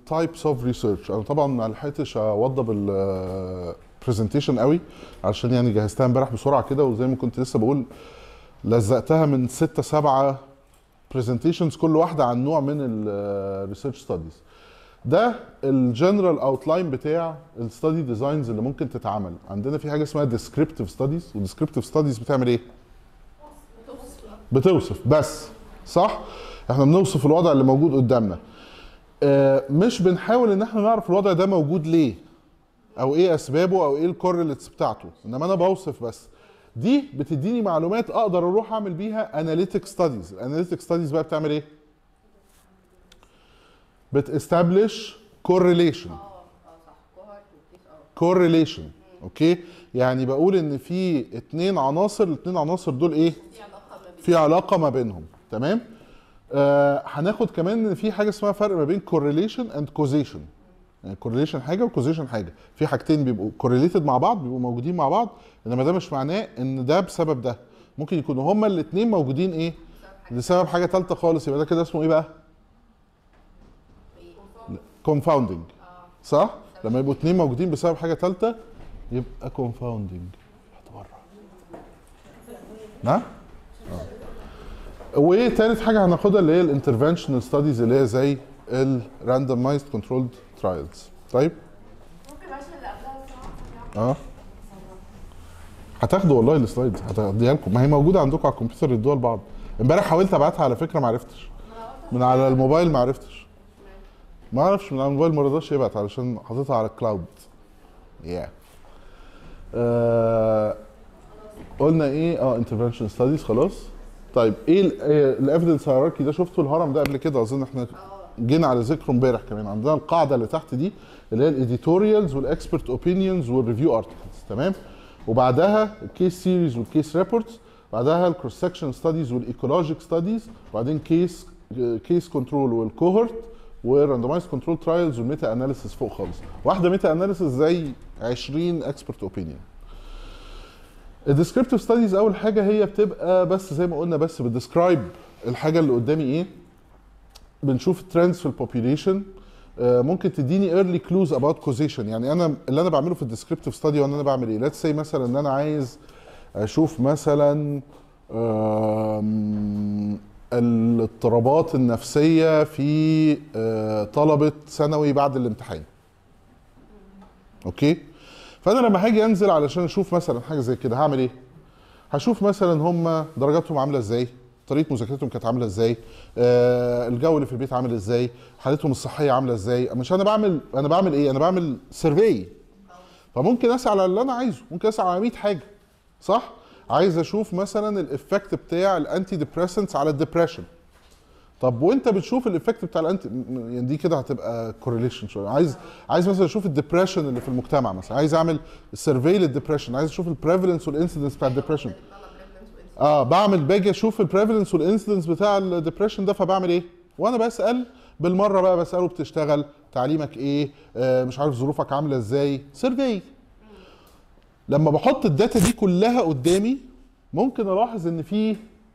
التايبس اوف ريسيرش. انا طبعا ما لحقتش اوضب البرزنتيشن قوي عشان يعني جهزتها امبارح بسرعه كده، وزي ما كنت لسه بقول لزقتها من 6 7 برزنتيشنز كل واحده عن نوع من الريسيرش ستاديز. ده الجنرال اوتلاين بتاع الستادي ديزاينز اللي ممكن تتعمل. عندنا في حاجه اسمها ديسكريبتيف ستاديز، والديسكريبتيف ستاديز بتعمل ايه؟ بتوصف بس، صح؟ احنا بنوصف الوضع اللي موجود قدامنا، مش بنحاول ان احنا نعرف الوضع ده موجود ليه او ايه اسبابه او ايه الكورليتس بتاعته، انما انا بوصف بس. دي بتديني معلومات اقدر اروح اعمل بيها اناليتيك ستاديز. الاناليتيك ستاديز بقى بتعمل ايه؟ بتستبلش كورليشن. كورليشن، اوكي؟ يعني بقول ان في 2 عناصر، الاثنين عناصر دول ايه؟ في علاقه ما بينهم، تمام؟ هناخد كمان ان في حاجه اسمها فرق ما بين correlation and causation. يعني correlation حاجه وcausation حاجه، في حاجتين بيبقوا correlated مع بعض، بيبقوا موجودين مع بعض، انما ده مش معناه ان ده بسبب ده. ممكن يكونوا هما الاثنين موجودين ايه؟ لسبب حاجه ثالثه خالص، يبقى ده كده اسمه ايه بقى؟ confounding، صح؟ لما يبقوا اثنين موجودين بسبب حاجه ثالثه يبقى confounding. نعم؟ وتالت حاجه هناخدها اللي هي الانترفنشنال ستاديز، اللي هي زي الراندمايزد كنترولد ترايلز. طيب؟ ممكن عشان اللي قبلها هتاخدوا والله السلايدز، هتديها لكم، ما هي موجوده عندكم على الكمبيوتر، ادوها لبعض. امبارح حاولت ابعتها على فكره ما عرفتش. من على الموبايل ما عرفتش. ما اعرفش من على الموبايل ما رضاش يبعت علشان حاططها على الكلاود. قلنا ايه؟ انترفنشن ستاديز، خلاص. طيب ايه الافيدنس هيراركي ده؟ شفتوا الهرم ده قبل كده؟ اظن احنا جينا على ذكره امبارح كمان. عندنا القاعده اللي تحت دي اللي هي الايديتوريالز والاكسبرت اوبينيونز والريفيو ارتكلز، تمام؟ وبعدها الكيس سيريز والكيس ريبورتس، بعدها الكروس سكشن ستاديز والايكولوجيك ستاديز، وبعدين كيس كنترول والكوهورت وراندمايز كنترول ترايلز والميتا اناليسيس فوق خالص. واحده ميتا اناليسيس زي 20 اكسبرت اوبينيون. الديسكريبتيف ستاديز اول حاجه هي بتبقى بس زي ما قلنا بس بتديسكرايب الحاجه اللي قدامي ايه. بنشوف ترندز في البوبيوليشن، ممكن تديني early clues about causation. يعني انا اللي انا بعمله في الديسكريبتيف ستادي وان انا بعمل ايه؟ ليتس سي مثلا ان انا عايز اشوف مثلا الاضطرابات النفسيه في طلبه ثانوي بعد الامتحان. اوكي؟ فانا لما هاجي انزل علشان اشوف مثلا حاجه زي كده هعمل ايه؟ هشوف مثلا هم درجاتهم عامله ازاي، طريقه مذاكرتهم كانت عامله ازاي، الجو اللي في البيت عامل ازاي، حالتهم الصحيه عامله ازاي. مش انا بعمل ايه؟ انا بعمل سيرفي. فممكن اسال على اللي انا عايزه، ممكن اسال على 100 حاجه، صح؟ عايز اشوف مثلا الافكت بتاع الانتي ديبريسنتس على الدبريشن. طب وانت بتشوف الافكت بتاع الانتي، يعني دي كده هتبقى كورليشن شويه. عايز مثلا اشوف الدبريشن اللي في المجتمع، مثلا عايز اعمل سيرفي للدبريشن، عايز اشوف البريفالنس والانسيدنس بتاع الدبريشن. باجي اشوف البريفالنس والانسيدنس بتاع الدبريشن ده، فبعمل ايه؟ وانا بسال بالمره بقى بساله بتشتغل، تعليمك ايه، مش عارف ظروفك عامله ازاي، سيرفي. لما بحط الداتا دي كلها قدامي ممكن الاحظ ان في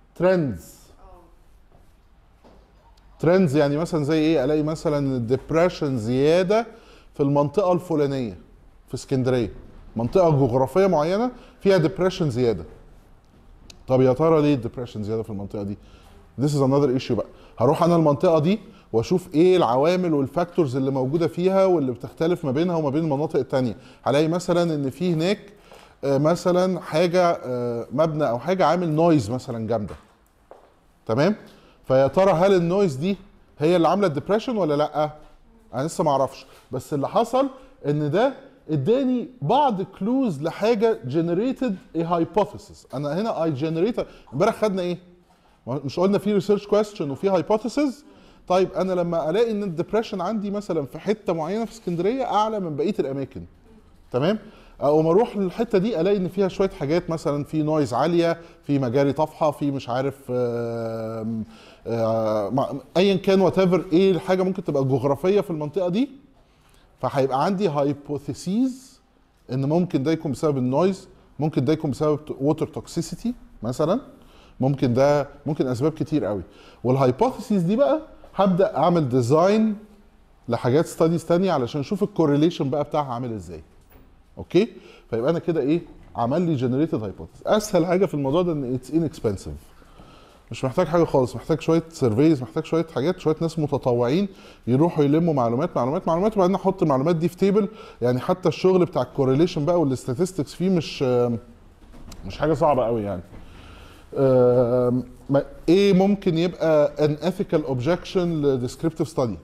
ترندز. يعني مثلا زي ايه؟ الاقي مثلا الدبريشن زياده في المنطقه الفلانيه في اسكندريه، منطقه جغرافيه معينه فيها دبريشن زياده. طب يا ترى ليه الدبريشن زياده في المنطقه دي؟ This is another issue بقى. هروح انا المنطقه دي واشوف ايه العوامل والفاكتورز اللي موجوده فيها واللي بتختلف ما بينها وما بين المناطق الثانيه. هلاقي مثلا ان في هناك مثلا حاجه مبنى او حاجه عامل نويز مثلا جامده، تمام؟ فيا ترى هل النويز دي هي اللي عامله الدبريشن ولا لا؟ انا لسه ما اعرفش، بس اللي حصل ان ده اداني بعض كلوز لحاجه جنريتد اي هايبوثيسيس. انا هنا اي جنريت. امبارح خدنا ايه؟ مش قلنا في ريسيرش كويستشن وفي هايبوثيسيس؟ طيب انا لما الاقي ان الدبريشن عندي مثلا في حته معينه في اسكندريه اعلى من بقيه الاماكن، تمام؟ او ما اروح للحته دي الاقي ان فيها شويه حاجات، مثلا في نويز عاليه، في مجاري طافحه، في مش عارف ايا كان وات ايفر ايه الحاجه ممكن تبقى جغرافيه في المنطقه دي. فهيبقى عندي هايبوثيسيز ان ممكن ده يكون بسبب النويز، ممكن ده يكون بسبب ووتر توكسيسيتي مثلا، ممكن اسباب كتير قوي. والهايبوثيسيز دي بقى هبدا اعمل ديزاين لحاجات ستاديز تانية علشان اشوف الكورليشن بقى بتاعها عامل ازاي. اوكي؟ فيبقى انا كده ايه؟ عمل لي جنريتد هايبوثيسيس. اسهل حاجه في الموضوع ده ان اتس انكسبنسيف. مش محتاج حاجه خالص، محتاج شويه سيرفيز، محتاج شويه حاجات، شويه ناس متطوعين يروحوا يلموا معلومات معلومات معلومات، وبعدين احط المعلومات دي في تيبل. يعني حتى الشغل بتاع الكورليشن بقى والاستاتستكس فيه مش حاجه صعبه قوي يعني. ايه ممكن يبقى an ethical objection ل descriptive study؟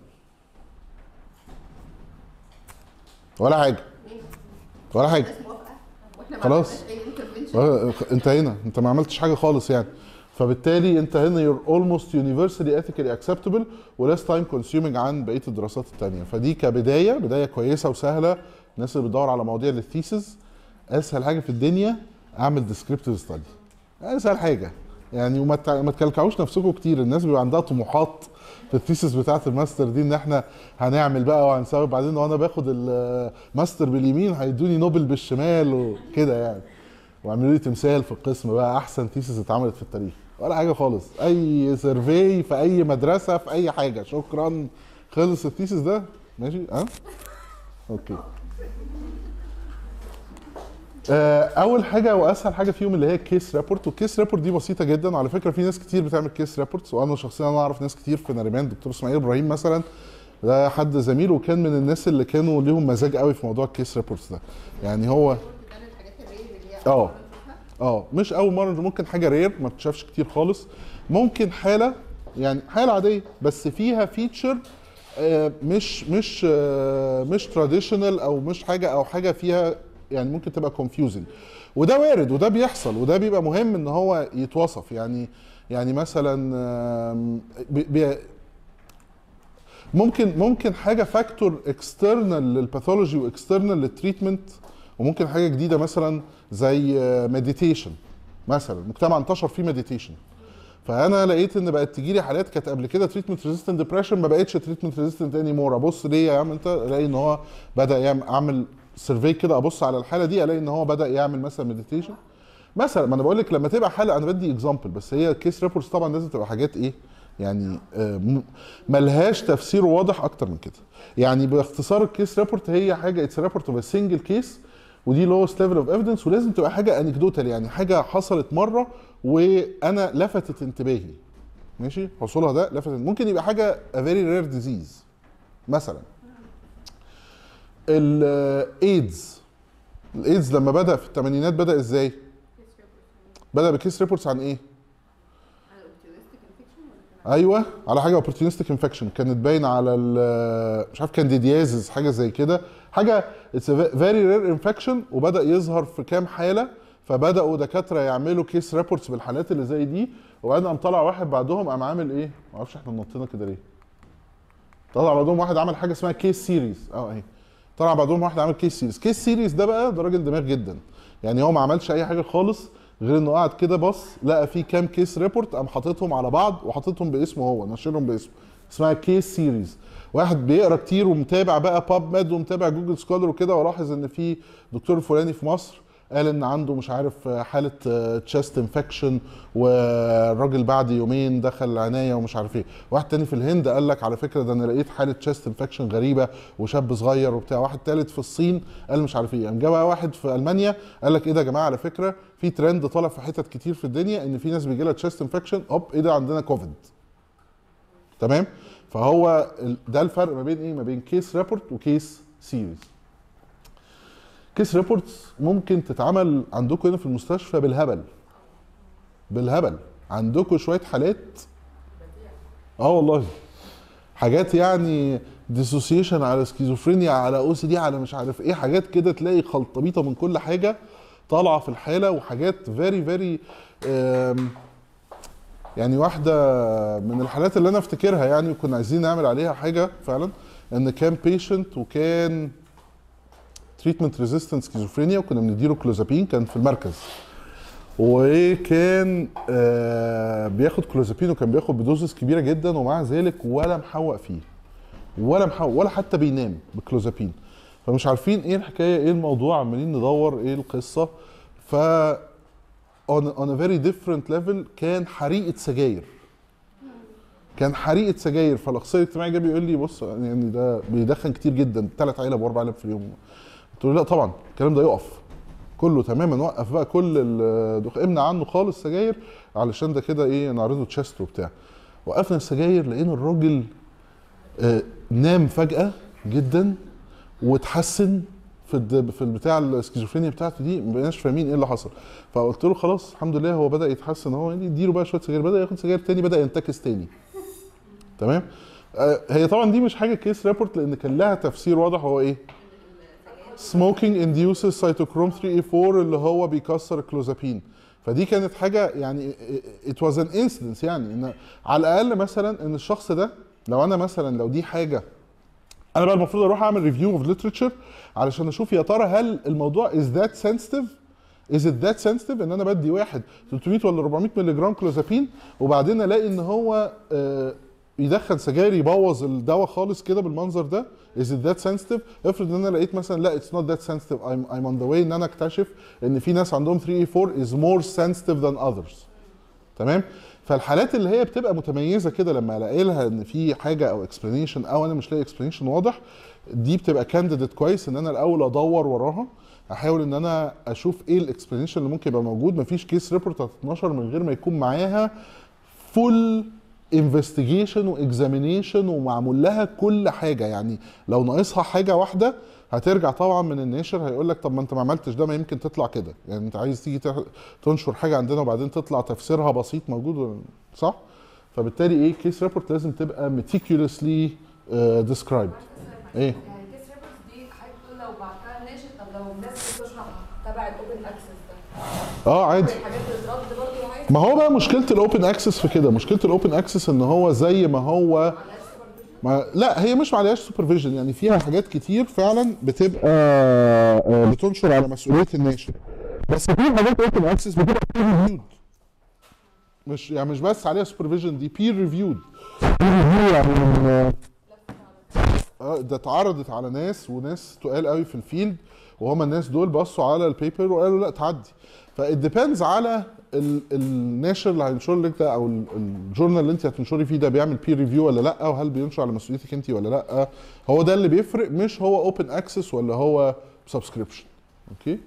ولا حاجه ولا حاجه. خلاص انتهينا، انت ما عملتش حاجه خالص يعني. فبالتالي انت هنا you're almost universally ethically acceptable و less time consuming عن بقيه الدراسات الثانيه. فدي بدايه كويسه وسهله. الناس اللي بتدور على مواضيع للثيسز، اسهل حاجه في الدنيا اعمل descriptive study. اسهل حاجه يعني. وما تكلكعوش نفسكم كتير. الناس بيبقى عندها طموحات في الثيسس بتاعت الماستر دي ان احنا هنعمل بقى وهنسوي، بعدين وانا باخد الماستر باليمين هيدوني نوبل بالشمال وكده يعني، وعملوا لي تمثال في القسم بقى احسن ثيسس اتعملت في التاريخ. ولا حاجه خالص. اي سيرفي في اي مدرسه في اي حاجه، شكرا، خلص الثيسس ده. ماشي اوكي. اول حاجه واسهل حاجه فيهم اللي هي الكيس ريبورت. والكيس ريبورت دي بسيطه جدا وعلى فكره. في ناس كتير بتعمل كيس ريبورتس، وانا شخصيا اعرف ناس كتير في ناريمان. دكتور اسماعيل ابراهيم مثلا، ده حد زميل وكان من الناس اللي كانوا ليهم مزاج قوي في موضوع الكيس ريبورتس ده. يعني هو مش اول مره، ممكن حاجه رير ما تشافش كتير خالص. ممكن حاله يعني حاله عاديه بس فيها فيتشر مش تراديشنال او مش حاجه فيها يعني ممكن تبقى كونفيوزنج. وده وارد وده بيحصل وده بيبقى مهم ان هو يتوصف. يعني مثلا ممكن حاجه فاكتور اكسترنال للباثولوجي واكسترنال للتريتمنت، وممكن حاجه جديده مثلا زي مديتيشن مثلا. مجتمع انتشر فيه مديتيشن، فانا لقيت ان بقت تجي لي حالات كانت قبل كده تريتمنت ريزيستنت ديبريشن ما بقتش تريتمنت ريزيستنت اني مور. ابص ليه يا عم انت؟ الاقي ان هو بدا اعمل سيرفي كده، ابص على الحاله دي الاقي ان هو بدا يعمل مثلا مديتيشن مثلا. ما انا بقول لك لما تبقى حاله، انا بدي اكزامبل بس، هي كيس ريبورتس طبعا لازم تبقى حاجات ايه يعني ملهاش تفسير واضح اكتر من كده. يعني باختصار الكيس ريبورت هي حاجه اتس ريبورت اوف سنجل كيس، ودي لوست ليفل اوف ايفيدنس، ولازم تبقى حاجه انكدوتال يعني حاجه حصلت مره وانا لفتت انتباهي. ماشي، حصولها ده لفتت. ممكن يبقى حاجه a very rare disease مثلا. الايدز لما بدا في الثمانينات بدا ازاي؟ بدا بكيس ريبورتس عن ايه؟ ايوه، على حاجه اوبورتونستيك انفكشن كانت باينه على مش عارف كانديديازز حاجه زي كده، حاجه اتس فيري رير انفكشن، وبدا يظهر في كام حاله. فبداوا دكاتره يعملوا كيس ريبورتس بالحالات اللي زي دي، وبعدين قام طلع واحد بعدهم قام عامل ايه؟ ما اعرفش احنا نطينا كده ليه. طلع بعدهم واحد عمل حاجه اسمها كيس سيريز. اهي طلع بعدهم واحد عمل كيس سيريز. كيس سيريز ده بقى ده راجل دماغ جدا يعني. هو ما عملش اي حاجه خالص غير انه قعد كده بص لقى في كام كيس ريبورت، قام حاططهم على بعض وحاططهم باسمه هو، نشرهم باسمه، اسمها كيس سيريز. واحد بيقرا كتير ومتابع بقى باب ميد ومتابع جوجل سكولر وكده، ولاحظ ان في دكتور فلاني في مصر قال ان عنده مش عارف حاله تشست انفكشن، والراجل بعد يومين دخل العنايه ومش عارف ايه. واحد تاني في الهند قال لك على فكره ده انا لقيت حاله تشست انفكشن غريبه وشاب صغير وبتاع. واحد تالت في الصين قال مش عارف ايه. قام جه بقى واحد في المانيا قال لك ايه ده يا جماعه، على فكره في ترند طالع في حتت كتير في الدنيا ان في ناس بيجي لها تشست انفكشن، هوب ايه ده عندنا كوفيد. تمام؟ فهو ده الفرق ما بين ايه؟ ما بين كيس ريبورت وكيس سيريز. كيس ريبورتس ممكن تتعمل عندكم هنا في المستشفى بالهبل. عندكم شويه حالات والله حاجات يعني ديسوسيشن على سكيزوفرينيا على او سي دي على مش عارف ايه، حاجات كده تلاقي خلطبيطه من كل حاجه طالعه في الحاله، وحاجات فيري يعني. واحده من الحالات اللي انا افتكرها يعني وكنا عايزين نعمل عليها حاجه فعلا، ان كان بيشنت وكان تريتمنت ريزيستنت سكيزوفرينيا، وكنا بنديله كلوزابين، كان في المركز، وكان بياخد كلوزابين وكان بياخد بدوزز كبيره جدا، ومع ذلك ولا محوق فيه ولا حتى بينام بكلوزابين. فمش عارفين ايه الحكايه، ايه الموضوع، عمالين ندور ايه القصه. ف on a very different level كان حريقه سجاير. كان حريقه سجاير، فالاخصائي الاجتماعي جه بيقول لي بص يعني ده بيدخن كتير جدا 3 علب و4 علب في اليوم. قلت له لا طبعا الكلام ده يقف كله تماما، وقف بقى كل امنع عنه خالص سجاير علشان ده كده ايه نعرضه تشست وبتاع. وقفنا السجاير لقينا الراجل نام فجأة جدا واتحسن في البتاع السكيزوفرينيا بتاعته دي، ما بقيناش فاهمين ايه اللي حصل. فقلت له خلاص الحمد لله هو بدا يتحسن اهو، يعني اديله بقى شويه سجاير، بدا ياخد سجاير تاني، بدا ينتكس تاني. تمام. هي طبعا دي مش حاجه كيس ريبورت لان كان لها تفسير واضح، هو ايه؟ smoking induces cytochrome 3A4 اللي هو بيكسر الكلوزابين. فدي كانت حاجه يعني it was an incidence، يعني ان على الاقل مثلا ان الشخص ده لو انا مثلا لو دي حاجه انا بقى المفروض اروح اعمل ريفيو اوف ليترشر علشان اشوف يا ترى هل الموضوع از ذات سنسيتيف، از ات ذات سنسيتيف ان انا بدي واحد 300 ولا 400 مللي جرام كلوزابين وبعدين الاقي ان هو يدخن سجاير يبوظ الدواء خالص كده بالمنظر ده، از ات ذات سنسيتيف. افرض ان انا لقيت مثلا لا اتس نوت ذات سنسيتيف، ايم اون ذا واي ان انا اكتشف ان في ناس عندهم 3A4 از مور سنسيتيف ذان اذرز. تمام. فالحالات اللي هي بتبقى متميزه كده لما الاقي لها ان في حاجه او اكسبلانيشن او انا مش لاقي اكسبلانيشن واضح، دي بتبقى كانديديت كويس ان انا الاول ادور وراها، احاول ان انا اشوف ايه الاكسبلانيشن اللي ممكن يبقى موجود. مفيش كيس ريبورت هتتنشر من غير ما يكون معاها فول انفستيجيشن واكزامينيشن ومعمول لها كل حاجه. يعني لو ناقصها حاجه واحده هترجع طبعا من الناشر هيقول لك طب ما انت ما عملتش ده، ما يمكن تطلع كده، يعني انت عايز تيجي تنشر حاجه عندنا وبعدين تطلع تفسيرها بسيط موجود صح؟ فبالتالي ايه كيس ريبورت لازم تبقى meticulously described. ايه؟ يعني كيس ريبورت دي حضرتك بتقول لو بعتها ناشر، طب لو الناس بتشرح تبع الاوبن اكسس ده عادي. الحاجات بتترد برضه عادي. ما هو بقى مشكله الاوبن اكسس في كده، مشكله الاوبن اكسس ان هو زي ما هو لا هي مش معلهاش سوبرفيجن، يعني فيها حاجات كتير فعلا بتبقى بتنشر على مسؤوليه الناشر، بس في حاجات اوبن اكسس بتبقى بير ريفيود، مش يعني مش بس عليها سوبرفيجن، دي بير ريفيود. يعني ده اتعرضت على ناس وناس تقال قوي في الفيلد، وهم الناس دول بصوا على البيبر وقالوا لا تعدي. فالديبندز على الناشر اللي هينشر لك ده او الجورنال اللي انت هتنشري فيه ده بيعمل بير ريفيو ولا لا، وهل بينشر على مسؤوليتك انت ولا لا. هو ده اللي بيفرق، مش هو اوبن اكسس ولا هو سبسكريبشن. اوكي.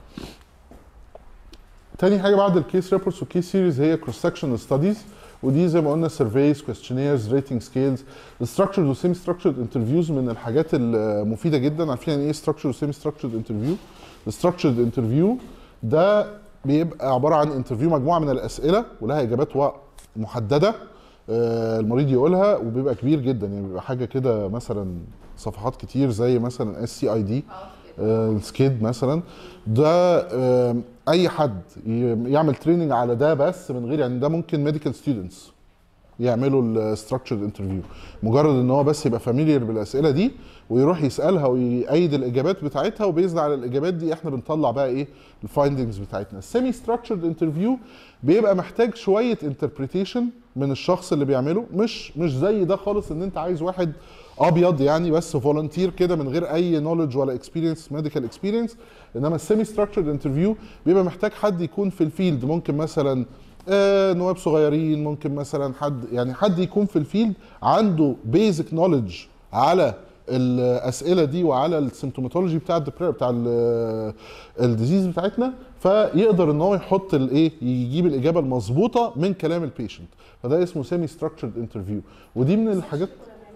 تاني حاجه بعد الكيس ريبورتس والكيس سيريز هي كروس سكشنال ستاديز، ودي زي ما قلنا سيرفيز، كويستشنيرز، ريتنج سكيلز. الستراكشرد والسيمي ستراكشرد انترفيوز من الحاجات المفيده جدا. عارفين يعني ايه ستراكشرد وسيمي ستراكشرد انترفيو؟ الستراكشرد انترفيو ده بيبقى عباره عن انترفيو مجموعه من الاسئله ولها اجابات محدده المريض يقولها، وبيبقى كبير جدا، يعني بيبقى حاجه كده مثلا صفحات كتير زي مثلا SCID السكيد مثلا. ده اي حد يعمل تريننج على ده بس من غير، يعني ده ممكن ميديكال ستودنتس يعملوا الستراكشرد انترفيو، مجرد ان هو بس يبقى فاميليير بالاسئله دي ويروح يسالها ويأيد الاجابات بتاعتها، وبيزد على الاجابات دي احنا بنطلع بقى ايه الفايندنجز بتاعتنا. السيمي ستراكشرد انترفيو بيبقى محتاج شويه انتربريتيشن من الشخص اللي بيعمله، مش زي ده خالص ان انت عايز واحد ابيض يعني بس فولنتير كده من غير اي نولج ولا اكسبيرينس ميديكال اكسبيرينس. انما السيمي ستراكشرد انترفيو بيبقى محتاج حد يكون في الفيلد، ممكن مثلا نواب صغيرين، ممكن مثلا حد يكون في الفيلد عنده بيزك نولج على الاسئله دي وعلى السيمتوماتولوجي بتاع الديزيز بتاعتنا، فيقدر ان هو يحط الايه يجيب الاجابه المظبوطه من كلام البيشنت. فده اسمه سيمي ستراكشرد انترفيو، ودي من الحاجات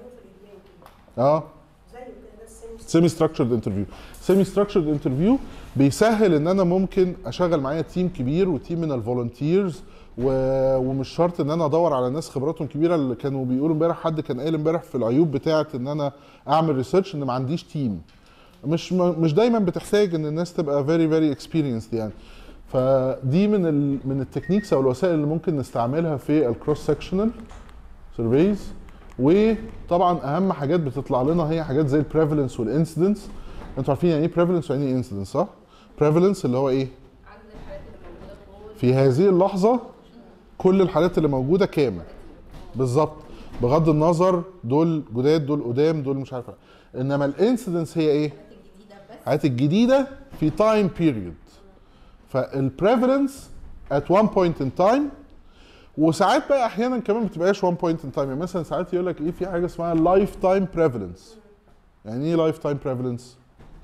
سيمي ستراكشرد انترفيو. سيمي ستراكشرد انترفيو بيسهل ان انا ممكن اشغل معايا تيم كبير وتيم من الفولنتيرز، ومش شرط ان انا ادور على ناس خبراتهم كبيره. اللي كانوا بيقولوا امبارح، حد كان قايل امبارح في العيوب بتاعه ان انا اعمل ريسيرش ان ما عنديش تيم. مش دايما بتحتاج ان الناس تبقى فيري اكسبيرينسد يعني. فدي من التكنيكس او الوسائل اللي ممكن نستعملها في الكروس سكشنال سيرفيز. وطبعا اهم حاجات بتطلع لنا هي حاجات زي البريفالنس والانسيدنس. انتوا عارفين يعني ايه بريفالنس ويعني ايه انسيدنس صح؟ بريفالنس اللي هو ايه؟ في هذه اللحظه كل الحالات اللي موجوده كام بالظبط، بغض النظر دول جداد دول قدام دول مش عارف. انما الانسيدنس هي ايه؟ الحالات الجديده في تايم بيريود. فالبريفالنس at one point in time، وساعات بقى احيانا كمان ما بتبقاش وان بوينت ان تايم، يعني مثلا ساعات يقول لك ايه في حاجه اسمها لايف تايم بريفالنس. يعني ايه لايف تايم بريفالنس؟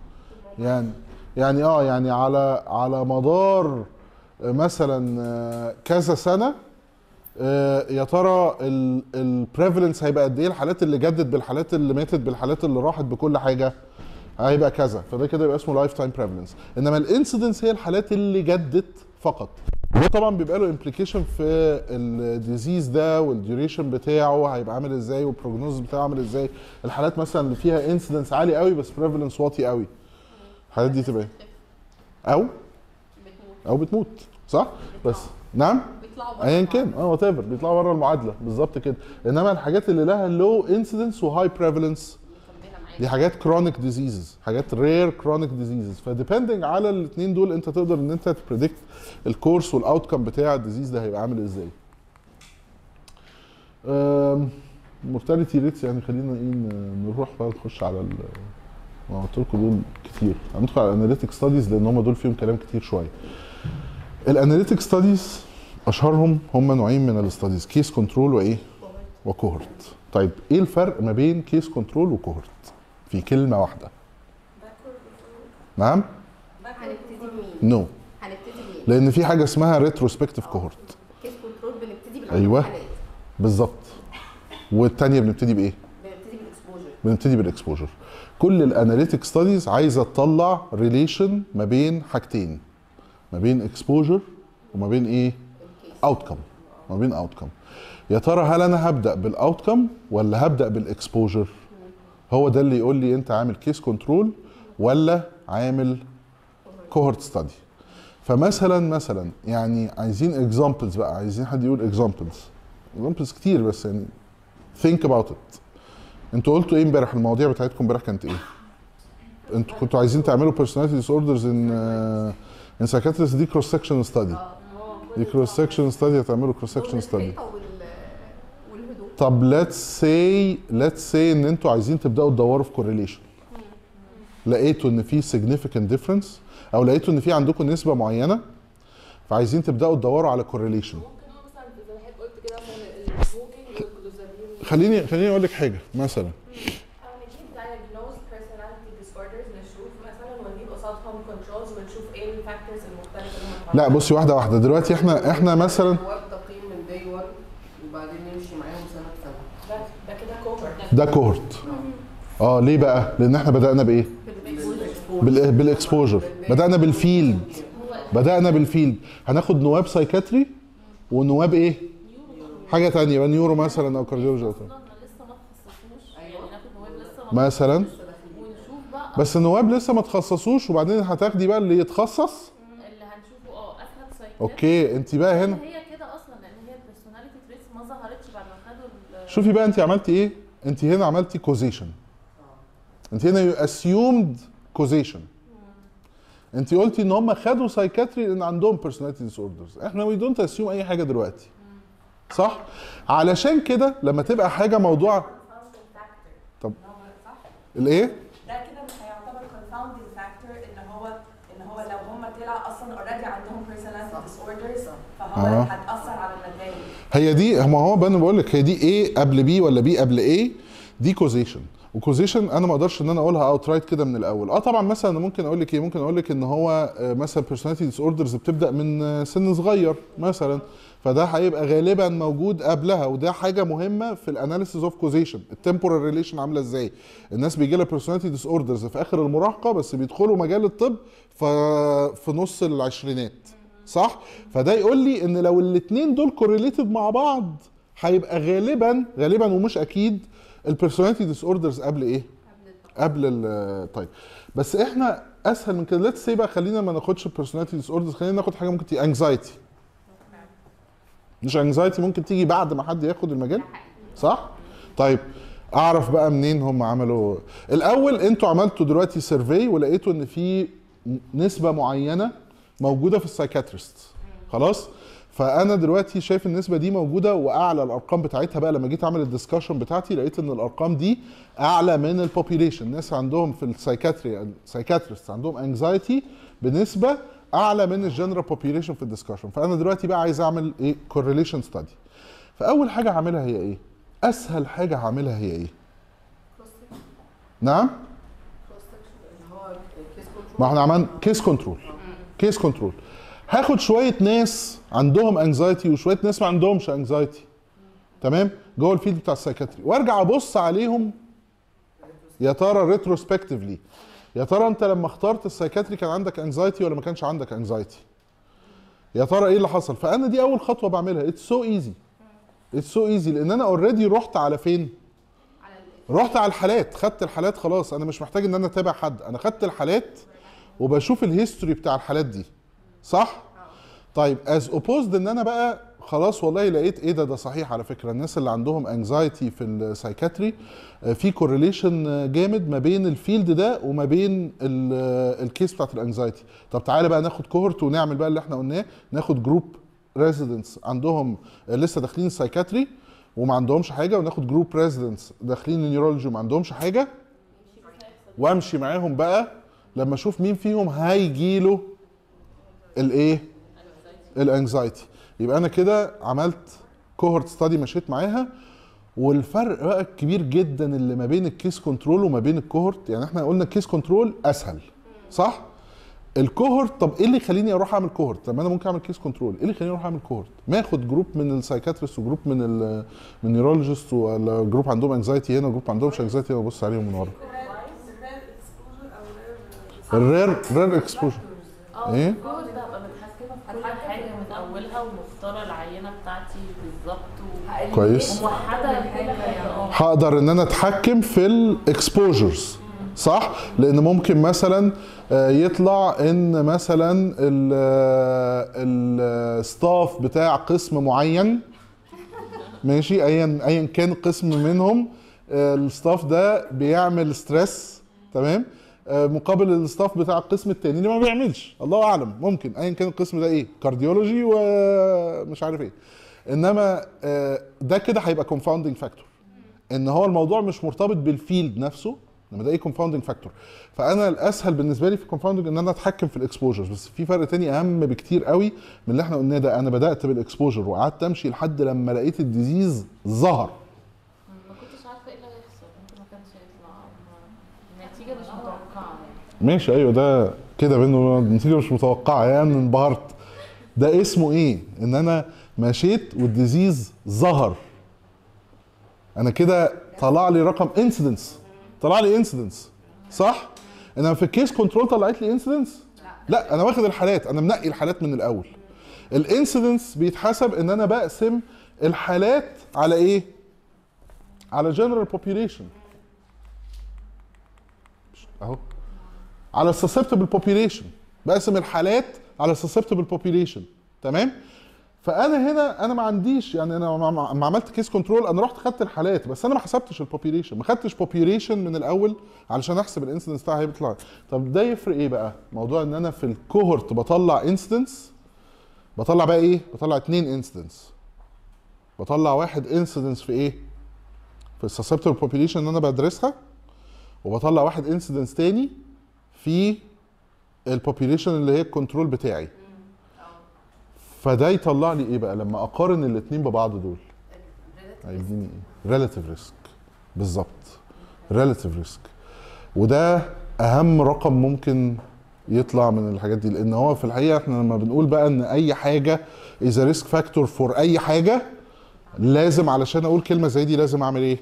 يعني يعني على مدار مثلا كذا سنه يا ترى البريفالنس هيبقى قد ايه، الحالات اللي جدت بالحالات اللي ماتت بالحالات اللي راحت بكل حاجه هيبقى كذا، فده كده يبقى اسمه لايف تايم بريفالنس. انما الانسيدنس هي الحالات اللي جدت فقط. هو طبعا بيبقى له امبليكيشن في الديزيز ده، والديوريشن بتاعه هيبقى عامل ازاي، والبروجنوز بتاعه عامل ازاي. الحالات مثلا اللي فيها انسيدنس عالي قوي بس بريفالنس واطي قوي، الحالات دي تبقى او بتموت صح؟ بس نعم ايا كان وات ايفر بيطلعوا بره المعادله بالظبط كده. انما الحاجات اللي لها لو انسيدنس وهاي بريفالنس دي حاجات كرونيك ديزيزز، حاجات رير كرونيك ديزيزز. فديبندنج على الاثنين دول انت تقدر ان انت تبريدكت الكورس والاوتكم بتاع الديزيز ده هيبقى عامل ازاي. مورتاليتي ريتس، يعني خلينا نروح بقى نخش على ما قلت لكم دول كتير. هندخل على الاناليتيك ستاديز لان هم دول فيهم كلام كتير شويه. الاناليتيك ستاديز اشهرهم هم نوعين من الاستاديز، كيس كنترول وايه؟ وكوهورت. طيب ايه الفرق ما بين كيس كنترول وكوهورت في كلمه واحده؟ نعم؟ هنبتدي بمين؟ نو. هنبتدي بمين؟ لان في حاجه اسمها ريتروسبكتيف كوهورت. كيس كنترول بنبتدي ايوه بالحالات. بالظبط. والثانيه بنبتدي بايه؟ بنبتدي بالاكسبوجر. بنبتدي بالاكسبوجر. كل الاناليتيك ستاديز عايزه تطلع ريليشن ما بين حاجتين، ما بين اكسبوجر وما بين ايه؟ اوتكم. ما بين اوتكم. يا ترى هل انا هبدا بالاوتكم ولا هبدا بالاكسبوجر؟ هو ده اللي يقول لي انت عامل كيس كنترول ولا عامل كوهورت ستادي. فمثلا يعني عايزين اكزامبلز بقى، عايزين حد يقول اكزامبلز كتير بس يعني think about it. انتوا قلتوا ايه امبارح؟ المواضيع بتاعتكم امبارح كانت ايه؟ انتوا كنتوا عايزين تعملوا personality disorders in psychiatrist، دي cross section study. دي cross section study، هتعملوا cross section study. طب let's say ان انتوا عايزين تبداوا تدوروا في correlation. لقيتوا ان في significant difference او لقيتوا ان في عندكم نسبه معينه فعايزين تبداوا تدوروا على correlation. ممكن هو مثلا زي ما حضرتك قلت كده مثلا السموكينج خليني والكلوزابين. اقول لك حاجه مثلا. نجيب diagnose personality disorders، نشوف مثلا ونجيب قصادهم controls ونشوف ايه الفاكتورز المختلفه اللي هم. لا بصي واحده واحده. دلوقتي احنا مثلا تقييم من داي 1 وبعدين نمشي معاهم سنه بسنه. ده كده كوهورت. ده كوهورت. ليه بقى؟ لان احنا بدانا بايه؟ بالاكسبوجر. بدانا بالفيلد. هناخد نواب سايكاتري ونواب ايه؟ حاجه ثانيه، نيورو مثلا او كارديولوجي او مثلا. بس النواب لسه ما تخصصوش وبعدين هتاخدي بقى اللي يتخصص اللي هنشوفه اسهل سايكل. اوكي انت بقى هنا هي كده اصلا لان هي البيرسوناليتي تريتس ما ظهرتش بعد ما خدوا شوفي بقى انت عملتي ايه؟ انت هنا عملتي كوزيشن. انت هنا يو اسيومد كوزيشن. انت قلتي ان هم خدوا سايكاتري لان عندهم بيرسوناليتي ديس اوردرز. احنا وي دونت اسيوم اي حاجه دلوقتي. صح؟ علشان كده لما تبقى حاجه موضوع طب الايه؟ ده كده مش هيعتبر confounding factor ان هو لو هم طلع اصلا اوريدي عندهم personality disorders فهو هتاثر على النتائج. هي دي، ما هو انا بقول لك هي دي ايه قبل بي ولا بي قبل ايه؟ دي كوزيشن. وكوزيشن انا ما اقدرش ان انا اقولها اوت رايت كده من الاول. طبعا مثلا ممكن اقول لك ايه؟ ممكن اقول لك ان هو مثلا personality disorders بتبدا من سن صغير مثلا، فده هيبقى غالبا موجود قبلها. وده حاجه مهمه في الاناليسيز اوف كوزيشن. التمبورال ريليشن عامله ازاي؟ الناس بيجي لها personality disorders في اخر المراهقه بس بيدخلوا مجال الطب في نص العشرينات. صح؟ فده يقول لي ان لو الاثنين دول كورليتد مع بعض هيبقى غالبا ومش اكيد البيرسوناليتي ديس اوردرز قبل ايه؟ طيب بس احنا اسهل من كده. ليتس سي بقى خلينا ما ناخدش البيرسوناليتي ديس اوردرز، خلينا ناخد حاجه ممكن تيجي انكزايتي. مش انكزايتي ممكن تيجي بعد ما حد ياخد المجال؟ صح؟ طيب اعرف بقى منين هم عملوا؟ الاول انتوا عملتوا دلوقتي سيرفي ولقيتوا ان في نسبه معينه موجوده في السايكاتريست. خلاص؟ فانا دلوقتي شايف النسبه دي موجوده واعلى الارقام بتاعتها. بقى لما جيت اعمل الدسكشن بتاعتي لقيت ان الارقام دي اعلى من البوبيليشن. الناس عندهم في السايكاتريست عندهم انكزايتي بنسبه اعلى من الجنرال بوبيليشن في الدسكشن. فانا دلوقتي بقى عايز اعمل ايه؟ كورليشن ستادي. فاول حاجه هعملها هي ايه؟ اسهل حاجه هعملها هي ايه؟ نعم؟ اللي هو كيس كنترول. ما احنا عملنا كيس كنترول. كيس كنترول هاخد شويه ناس عندهم انكزايتي وشويه ناس ما عندهمش انكزايتي، تمام؟ جوه الفيلد بتاع السايكاتري، وارجع ابص عليهم يا ترى ريتروسبكتيفلي، يا ترى انت لما اخترت السايكاتري كان عندك انكزايتي ولا ما كانش عندك انكزايتي؟ يا ترى ايه اللي حصل؟ فانا دي اول خطوه بعملها. اتس سو ايزي، اتس سو ايزي، لان انا اوريدي رحت على فين؟ رحت على الحالات، خدت الحالات خلاص، انا مش محتاج ان انا اتابع حد، انا خدت الحالات وبشوف الهيستوري بتاع الحالات دي، صح؟ طيب از اوبوزد ان انا بقى خلاص والله لقيت ايه ده صحيح على فكره الناس اللي عندهم انكزايتي في السايكاتري في كورليشن جامد ما بين الفيلد ده وما بين الكيس بتاعت الانكزايتي. طب تعالى بقى ناخد كوهورت ونعمل بقى اللي احنا قلناه، ناخد جروب ريزيدنتس عندهم لسه داخلين السايكاتري وما عندهمش حاجه، وناخد جروب ريزيدنتس داخلين النيورولوجي وما عندهمش حاجه، وامشي معاهم بقى لما اشوف مين فيهم هيجيله الايه؟ الانكزايتي. يبقى انا كده عملت كوهورت ستادي مشيت معاها. والفرق بقى الكبير جدا اللي ما بين الكيس كنترول وما بين الكوهورت، يعني احنا قلنا الكيس كنترول اسهل صح؟ الكوهورت، طب ايه اللي يخليني اروح اعمل كوهورت؟ لما انا ممكن اعمل كيس كنترول، ايه اللي يخليني اروح اعمل كوهورت؟ ما اخد جروب من السايكاتريست وجروب من النيورولوجيست، ولا جروب عندهم انكزايتي هنا وجروب ما عندهمش انكزايتي هنا، وابص عليهم من ورا. الرير اكسبوجر ايه؟ الكور ده هبقى متحكمه في كل حاجه من اولها ومختاره العينه بتاعتي بالظبط كويس. وموحده كل حاجه. هقدر ان انا اتحكم في الاكسبوجرز صح؟ لان ممكن مثلا يطلع ان مثلا الستاف بتاع قسم معين ماشي، ايا كان قسم منهم، الستاف ده بيعمل ستريس، تمام؟ مقابل الستاف بتاع القسم التاني اللي ما بيعملش، الله اعلم، ممكن ايا كان القسم ده ايه، كارديولوجي ومش عارف ايه. انما ده كده هيبقى كونفاوندنج فاكتور، ان هو الموضوع مش مرتبط بالفيلد نفسه، انما ده ايه كونفاوندنج فاكتور. فانا الاسهل بالنسبه لي في الكونفاوندنج ان انا اتحكم في الاكسبوجرز، بس في فرق تاني اهم بكتير قوي من اللي احنا قلناه ده. انا بدات بالاكسبوجر وقعدت امشي لحد لما لقيت الديزيز ظهر. ما كنتش عارفه ايه اللي هيحصل، ممكن ما كانش هيطلع النتيجه مش متوقعه ماشي ايوه، ده كده منه النتيجه مش متوقعه، يعني انبهرت. ده اسمه ايه؟ ان انا مشيت والديزيز ظهر. انا كده طلع لي رقم انسيدنس، طلع لي انسيدنس صح؟ انما في الكيس كنترول طلعت لي انسيدنس؟ لا، انا واخد الحالات، انا منقي الحالات من الاول. الانسيدنس بيتحسب ان انا بقسم الحالات على ايه؟ على جنرال بوبيوليشن اهو، على السسبتبل بوبيوليشن، بقسم الحالات على السسبتبل بوبيوليشن، تمام؟ فانا هنا انا ما عنديش، يعني انا ما عملت كيس كنترول، انا رحت خدت الحالات بس انا ما حسبتش البوبيوليشن، ما خدتش بوبيوليشن من الاول علشان احسب الانسيدنس بتاعها هيطلع. طب ده يفرق ايه بقى؟ موضوع ان انا في الكوهورت بطلع انسيدنس، بطلع بقى ايه؟ بطلع 2 انسيدنس، بطلع واحد انسيدنس في ايه؟ في السسبتبل بوبيوليشن اللي انا بدرسها، وبطلع واحد انسيدنس تاني في البوبيوليشن اللي هي الكنترول بتاعي. فده يطلع لي ايه بقى لما اقارن الاثنين ببعض دول؟ هيديني ايه؟ ريلاتيف ريسك. بالظبط، ريلاتيف ريسك. وده اهم رقم ممكن يطلع من الحاجات دي، لان هو في الحقيقه احنا لما بنقول بقى ان اي حاجه از ريسك فاكتور فور اي حاجه، لازم علشان اقول كلمه زي دي لازم اعمل ايه؟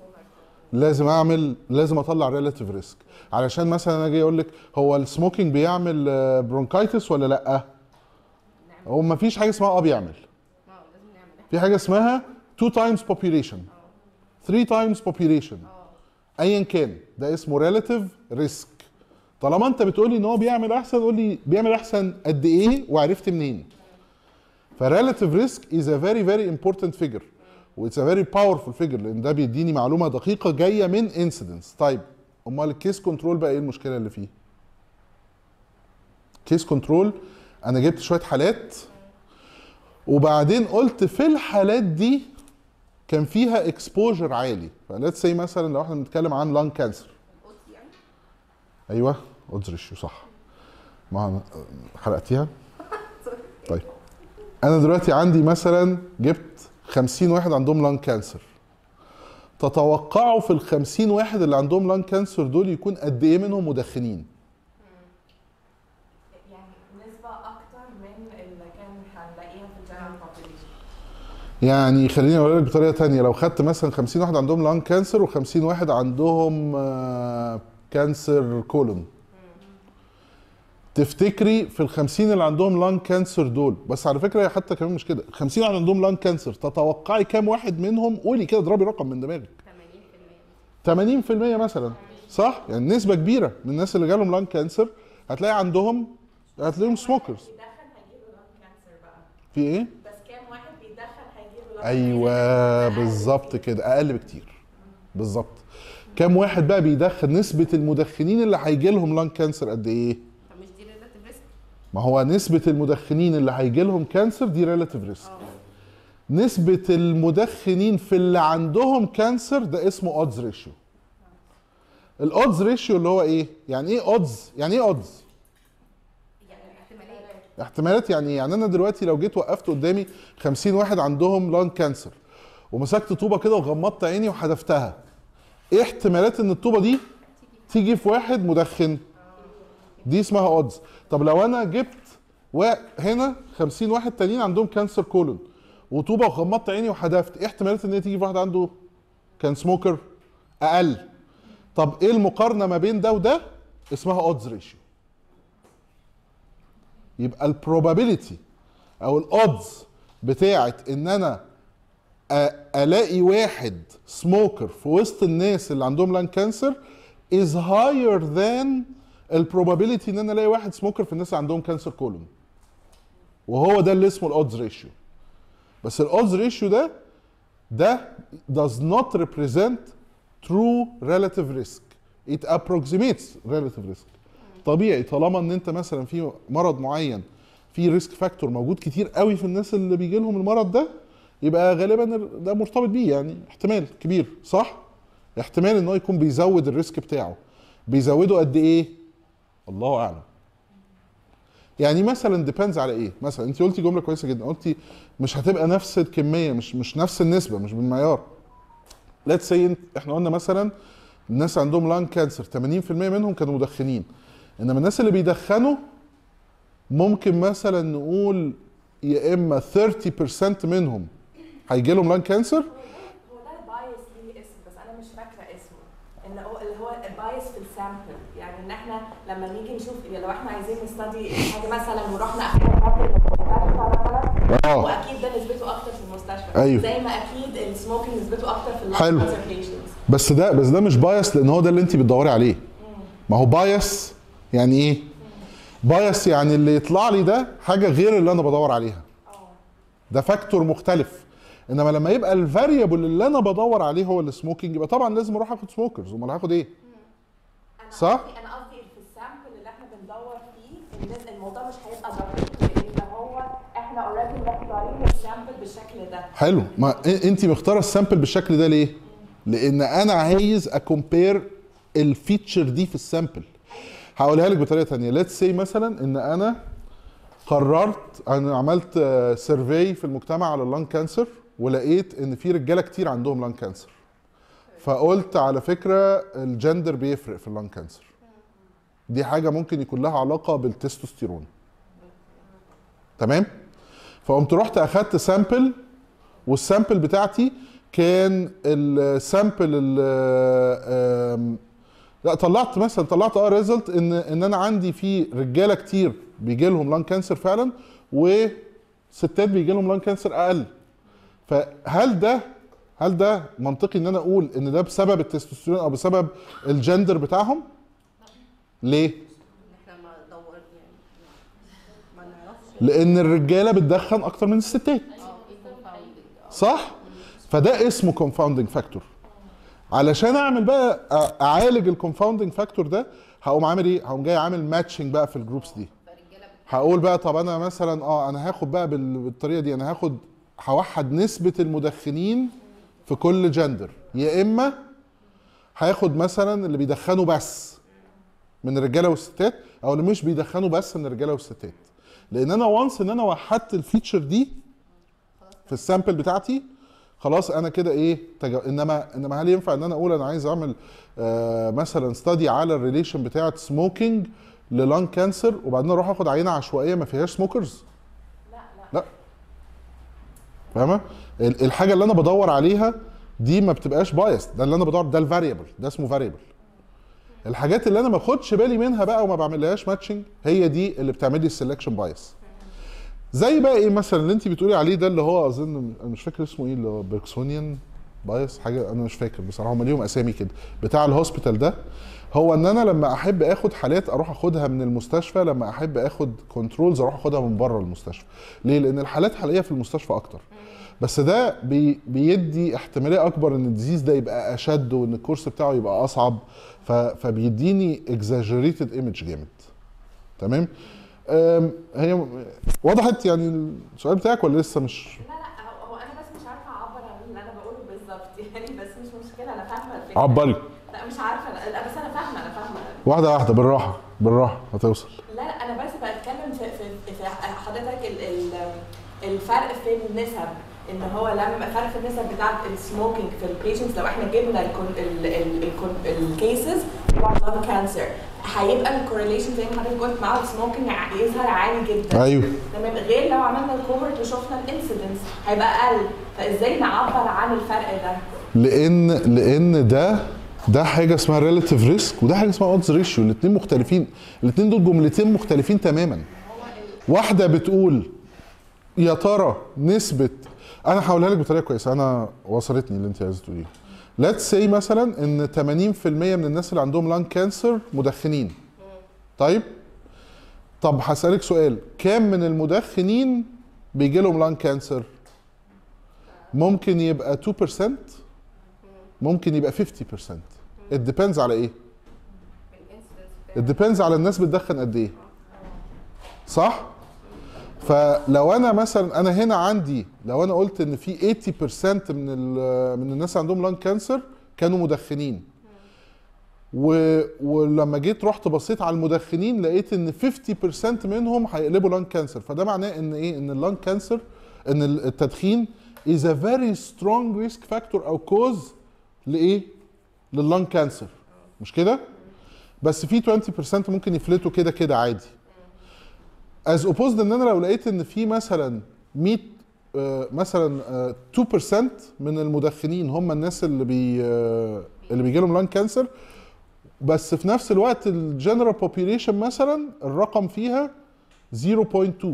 لازم اطلع ريلاتيف ريسك. علشان مثلا انا اجي اقول لك هو السموكينج بيعمل برونكايتس ولا لا؟ هو ما فيش حاجه اسمها بيعمل. في حاجه اسمها 2 times population 3 times population ايا كان، ده اسمه ريلاتيف ريسك. طالما انت بتقولي ان هو بيعمل احسن، قول لي بيعمل احسن قد ايه وعرفت منين. فريلاتيف ريسك is a very very important figure و it's a very powerful figure، لان ده بيديني معلومه دقيقه جايه من incidence. طيب امال الكيس كنترول بقى ايه المشكله اللي فيه؟ كيس كنترول انا جبت شويه حالات وبعدين قلت في الحالات دي كان فيها اكسبوجر عالي. فليتس سي مثلا لو احنا بنتكلم عن لانج كانسر، ايوه اودز ريشيو صح، ما حرقتيها. طيب انا دلوقتي عندي مثلا جبت 50 واحد عندهم لانج كانسر، تتوقعوا في ال 50 واحد اللي عندهم لانج كانسر دول يكون قد ايه منهم مدخنين؟ يعني نسبة أكتر من اللي كان هنلاقيها في الجنرال بوبيليشن. يعني خليني اقول لك بطريقه ثانيه، لو خدت مثلا 50 واحد عندهم لانج كانسر و50 واحد عندهم كانسر كولون، تفتكري في ال 50 اللي عندهم لانج كانسر دول، بس على فكره حتى كمان مش كده، 50 واحد عندهم لانج كانسر تتوقعي كام واحد منهم، قولي كده اضربي رقم من دماغك، 80% مثلا، صح؟ يعني نسبه كبيره من الناس اللي جالهم لانج كانسر هتلاقيهم سموكرز. بيدخن هيجيله لانج كانسر بقى. في ايه؟ بس كام واحد بيدخن هيجيله لانج كانسر؟ ايوه بالظبط كده، اقل بكتير. بالظبط. كام واحد بقى بيدخن؟ نسبه المدخنين اللي هيجي لهم لانج كانسر قد ايه؟ مش دي ريلاتيف ريسك؟ ما هو نسبة المدخنين اللي هيجي لهم كانسر دي ريلاتيف ريسك. نسبة المدخنين في اللي عندهم كانسر ده اسمه اودز ريشيو. الاودز ريشيو اللي هو ايه؟ يعني ايه اودز؟ يعني ايه اودز؟ يعني احتماليه. احتمالات يعني ايه؟ يعني انا دلوقتي لو جيت وقفت قدامي 50 واحد عندهم لانج كانسر ومسكت طوبة كده وغمضت عيني وحدفتها، ايه احتمالات ان الطوبة دي تيجي في واحد مدخن؟ دي اسمها اودز. طب لو انا جبت وهنا 50 واحد تانيين عندهم كانسر كولون وطوبه وغمضت عيني وحدفت، ايه احتمالات ان هي تيجي في واحد عنده كان سموكر؟ اقل. طب ايه المقارنه ما بين ده وده؟ اسمها اودز ريشيو. يبقى البروبابيلتي او الاودز بتاعت ان انا الاقي واحد سموكر في وسط الناس اللي عندهم لان كانسر is higher than البروبابيلتي ان انا الاقي واحد سموكر في الناس اللي عندهم كانسر كولون. وهو ده اللي اسمه الاودز ريشيو. بس الاودز ريشيو ده does not represent true relative risk. It approximates relative risk. طبيعي طالما ان انت مثلا في مرض معين في ريسك فاكتور موجود كتير قوي في الناس اللي بيجي لهم المرض ده، يبقى غالبا ده مرتبط بيه، يعني احتمال كبير، صح؟ احتمال ان هو يكون بيزود الريسك بتاعه. بيزوده قد ايه؟ الله اعلم. يعني مثلا ديبندز على ايه؟ مثلا انت قلتي جمله كويسه جدا، قلتي مش هتبقى نفس الكميه، مش نفس النسبه، مش بالمعيار. ليتس سي احنا قلنا مثلا الناس عندهم لانج كانسر 80% منهم كانوا مدخنين، انما الناس اللي بيدخنوا ممكن مثلا نقول يا اما 30% منهم هيجي لهم لانج كانسر. هو ده البايس ليه اسم بس انا مش فاكره اسمه، ان هو اللي هو البايس في السامبل، يعني ان احنا لما نيجي نشوف لو احنا عايزين نستدي حاجه مثلا ورحنا اخدنا في المستشفى مثلا، واكيد ده نسبته اكتر في المستشفى. أيوه. زي ما اكيد السموكينج نسبته اكتر في حلو. بس ده مش بايس، لان هو ده اللي انت بتدوري عليه. ما هو بايس يعني ايه؟ بايس يعني اللي يطلع لي ده حاجه غير اللي انا بدور عليها. ده فاكتور مختلف. انما لما يبقى الفاريبل اللي انا بدور عليه هو السموكينج، يبقى طبعا لازم اروح اخد سموكرز، امال هاخد ايه؟ صح؟ انا قصدي في السامبل اللي احنا بندور فيه الناس الموضوع مش هيبقى دقيق، لان هو احنا اوريدي مختارين السامبل بالشكل ده. حلو. ما انت مختاره السامبل بالشكل ده ليه؟ لان انا عايز اكومبير الفيتشر دي في السامبل. هقولها لك بطريقه ثانيه. ليتس سي مثلا ان انا قررت، انا عملت سيرفي في المجتمع على اللانج كانسر ولقيت ان في رجاله كتير عندهم لانج كانسر، فقلت على فكره الجندر بيفرق في اللانج كانسر. دي حاجه ممكن يكون لها علاقه بالتستوستيرون. تمام؟ فقمت رحت اخدت سامبل، والسامبل بتاعتي كان السامبل لا طلعت ريزلت ان انا عندي في رجاله كتير بيجي لهم لانج كانسر فعلا، وستات بيجي لهم لانج كانسر اقل. فهل ده منطقي ان انا اقول ان ده بسبب التستوستيرون او بسبب الجندر بتاعهم؟ ليه؟ احنا ما دور يعني ما نعرفش. لان الرجاله بتدخن اكتر من الستات، صح؟ فده اسمه كونفاوندنج فاكتور. علشان اعمل بقى اعالج الكونفاوندنج فاكتور ده، هقوم عامل ايه؟ هقوم جاي عامل ماتشنج بقى في الجروبس دي. هقول بقى طب انا مثلا انا هاخد بقى بالطريقه دي، انا هوحد نسبه المدخنين في كل جندر، يا اما هاخد مثلا اللي بيدخنوا بس من الرجاله والستات، او اللي مش بيدخنوا بس من الرجاله والستات. لان انا وانس ان انا وحدت الفيتشر دي في السامبل بتاعتي، خلاص انا كده ايه انما هل ينفع ان انا اقول انا عايز اعمل مثلا ستادي على الريليشن بتاعه سموكينج للانج كانسر وبعدين اروح اخد عينه عشوائيه ما فيهاش سموكرز؟ لا. فاهمه؟ الحاجه اللي انا بدور عليها دي ما بتبقاش بايس، ده اللي انا بدور، ده الفاريبل، ده اسمه فاريبل. الحاجات اللي انا ما باخدش بالي منها بقى وما بعملهاش ماتشنج هي دي اللي بتعمل لي السلكشن بايس. زي بقى ايه مثلا اللي انت بتقولي عليه ده اللي هو اظن انا مش فاكر اسمه ايه، اللي هو بيركسونيان بايس حاجه، انا مش فاكر بصراحه، هم ليهم اسامي كده بتاع الهوسبيتال ده. هو ان انا لما احب اخد حالات اروح اخدها من المستشفى، لما احب اخد كنترولز اروح اخدها من بره المستشفى. ليه؟ لان الحالات حاليا في المستشفى اكتر، بس ده بيدي احتماليه اكبر ان الديزيز ده يبقى اشد وان الكورس بتاعه يبقى اصعب، فبيديني اكزاجريتد ايمج جامد. تمام؟ هي وضحت يعني السؤال بتاعك ولا لسه مش؟ لا هو انا بس مش عارفه اعبر عن اللي انا بقوله بالظبط يعني، بس مش مشكله انا فاهمه الفكره. عبري. لا مش عارفه، لا بس انا فاهمه واحده واحده بالراحه هتوصل. لا انا بس بتكلم في حضرتك الفرق في النسب، ان هو لما فرق في النسب بتاعت السموكينج في البيشنتس، لو احنا جبنا الكيسز بتاع لون كانسر هيبقى الكورليشن زي ما حضرتك قلت مع السموكينج يظهر عالي جدا. ايوه تمام، غير لو عملنا الكوهورت وشفنا الانسيدنس هيبقى اقل. فازاي نعبر عن الفرق ده؟ لان ده حاجه اسمها ريلاتيف ريسك وده حاجه اسمها اودز ريشيو، الاثنين مختلفين، الاثنين دول جملتين مختلفين تماما. واحده بتقول يا ترى نسبه، انا هقولها لك بطريقه كويسه، انا وصلتني اللي انت عايزه تقوليه. ليتس سي مثلا ان 80% من الناس اللي عندهم لانج كانسر مدخنين. طب هسألك سؤال، كام من المدخنين بيجي لهم لانج كانسر؟ ممكن يبقى 2%، ممكن يبقى 50%. it depends على ايه؟ it depends على الناس بتدخن قد ايه. صح؟ فلو انا مثلا انا هنا عندي، لو انا قلت ان في 80% من الناس عندهم لانج كانسر كانوا مدخنين، ولما جيت رحت بصيت على المدخنين لقيت ان 50% منهم هيقلبوا لانج كانسر، فده معناه ان ايه؟ ان اللانج كانسر، ان التدخين is a very strong risk factor او cause لايه؟ لللانج كانسر، مش كده؟ بس في 20% ممكن يفلتوا كده عادي. as opposed ان انا لو لقيت ان في مثلا 100 مثلا 2% من المدخنين هم الناس اللي بيجي لهم لانج كانسر، بس في نفس الوقت الجنرال بوبيوليشن مثلا الرقم فيها 0.2،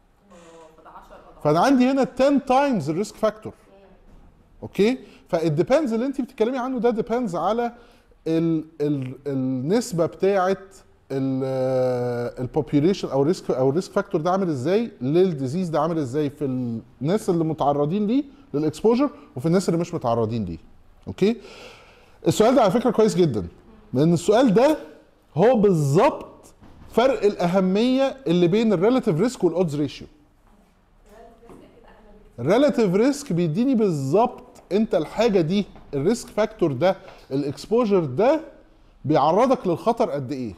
فانا عندي هنا 10 تايمز الريسك فاكتور. اوكي؟ فالديبندز اللي انت بتتكلمي عنه ده ديبندز على النسبه بتاعه البوبيوليشن او الريسك فاكتور ده عامل ازاي للديزيز، ده عامل ازاي في الناس اللي متعرضين ليه للاكسبوجر وفي الناس اللي مش متعرضين ليه. اوكي؟ السؤال ده على فكره كويس جدا، لان السؤال ده هو بالظبط فرق الاهميه اللي بين الريلاتيف ريسك والاودز ريشيو. الريلاتيف ريسك بيديني بالظبط انت الحاجه دي، الريسك فاكتور ده، الاكسبوجر ده بيعرضك للخطر قد ايه.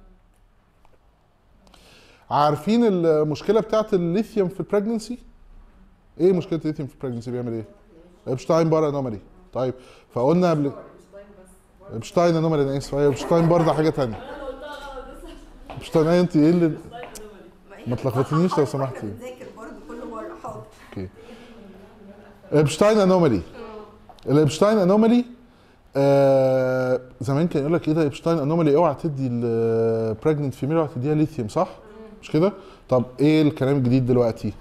عارفين المشكله بتاعت الليثيوم في البريجنسي؟ ايه مشكله الليثيوم في البريجنسي؟ بيعمل ايه؟ ابشتاين بار انومالي. طيب فقلنا قبل ابشتاين انومالي، انا اسف، ابشتاين بار ده حاجه ثانيه. ابشتاين انت ايه اللي ما تلخبطنيش لو سمحتي. بنذاكر برضه كل مره. حاضر. اوكي. ابشتاين انومالي. الابشتاين انومالي زمان كان يقول لك ايه ده ابشتاين انومالي، اوعى تدي البريجننت فيميل اوعى تديها ليثيوم، صح؟ مش كده؟ طب ايه الكلام الجديد دلوقتي؟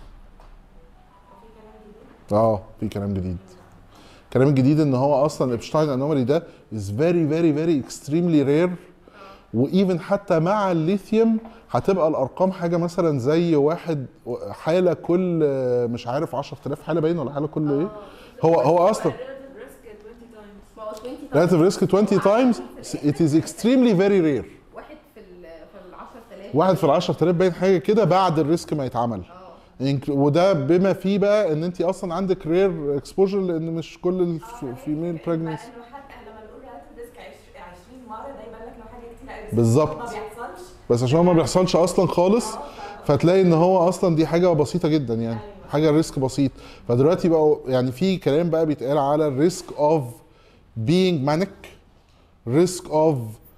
في كلام جديد. الكلام الجديد ان هو اصلا الابشتاين انومالي ده is very extremely rare، وايفن حتى مع الليثيوم هتبقى الارقام حاجه مثلا زي واحد حاله كل مش عارف 10000 حاله باين، ولا حاله كل ايه؟ هو اصلا relative risk 20 times it is extremely very rare. واحد في ال 10000 باين حاجه كده بعد الريسك ما يتعمل. وده بما فيه بقى ان انت اصلا عندك رير اكسبوجر، لان مش كل الفيميل بريجننسي لما نقول relative risk 20 مره ده يبان لك لو حاجه كتير قوي بالظبط، ما بيحصلش، بس عشان ما بيحصلش اصلا خالص فتلاقي ان هو اصلا دي حاجه بسيطه جدا يعني، حاجه ريسك بسيط. فدلوقتي بقوا يعني في كلام بقى بيتقال على الريسك اوف being manic، risk of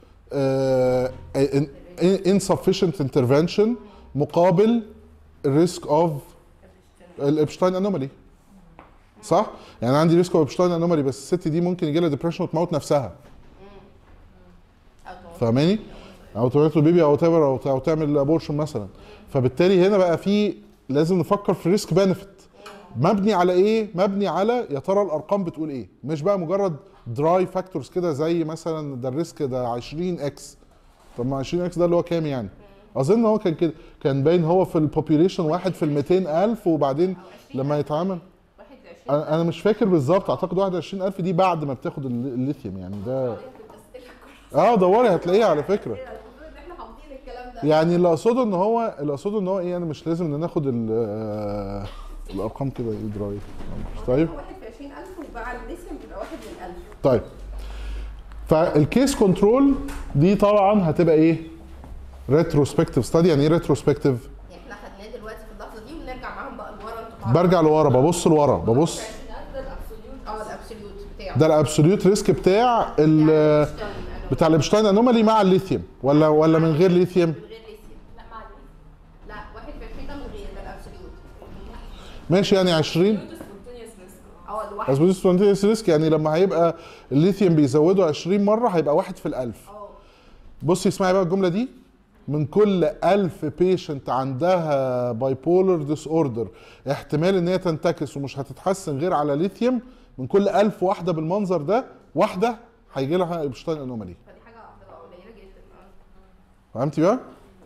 insufficient intervention مقابل الريسك اوف الابشتاين انومالي. صح؟ يعني عندي ريسك اوف ابشتاين انومالي بس الست دي ممكن يجي لها ديبريشن وتموت نفسها. فاهماني؟ او تولد بيبي او تابر او تعمل ابورشن مثلا. فبالتالي هنا بقى في لازم نفكر في ريسك بنفيت مبني على ايه؟ مبني على يا ترى الارقام بتقول ايه؟ مش بقى مجرد دراي فاكتورز كده زي مثلا ده الريسك ده 20 اكس. طب ما 20 اكس ده اللي هو كام يعني؟ اظن هو كان كده، كان باين هو في البوبيوليشن 1 في ال 200,000 وبعدين لما يتعمل انا مش فاكر بالظبط، اعتقد 21,000 دي بعد ما بتاخد الليثيوم يعني ده. دوري هتلاقيه على فكره. يعني اللي اقصده ان هو ايه، انا مش لازم ان ناخد الارقام كده ايه دراي. طيب 1 في 20,000 وبقى الليثيوم بيبقى 1 من 1000. طيب فالكيس كنترول دي طبعا هتبقى ايه؟ ريتروسبكتيف ستادي. يعني ايه ريتروسبكتيف؟ يعني احنا خدناه دلوقتي في اللحظه دي ونرجع معاهم بقى لورا. برجع لورا، ببص لورا، ببص الابسوليوت بتاعه ده الابسوليوت ريسك بتاع بتاع الابشتاين انومالي مع الليثيوم ولا من غير ليثيوم؟ من غير ليثيوم. لا مع الليثيوم. لا 1 في 20 ده من غير، ده الابسوليوت. ماشي يعني 20 اسبوتيس سبونتينيوس ريسك. يعني لما هيبقى الليثيوم بيزوده 20 مره هيبقى 1 في ال1000. بصي اسمعي بقى الجمله دي، من كل 1000 بيشنت عندها باي بولر ديس اوردر احتمال ان هي تنتكس ومش هتتحسن غير على ليثيوم، من كل 1000 واحده بالمنظر ده واحده هيجي لها ابشتاين انومالي. فدي حاجه هتبقى قليله جدا. فهمتي بقى؟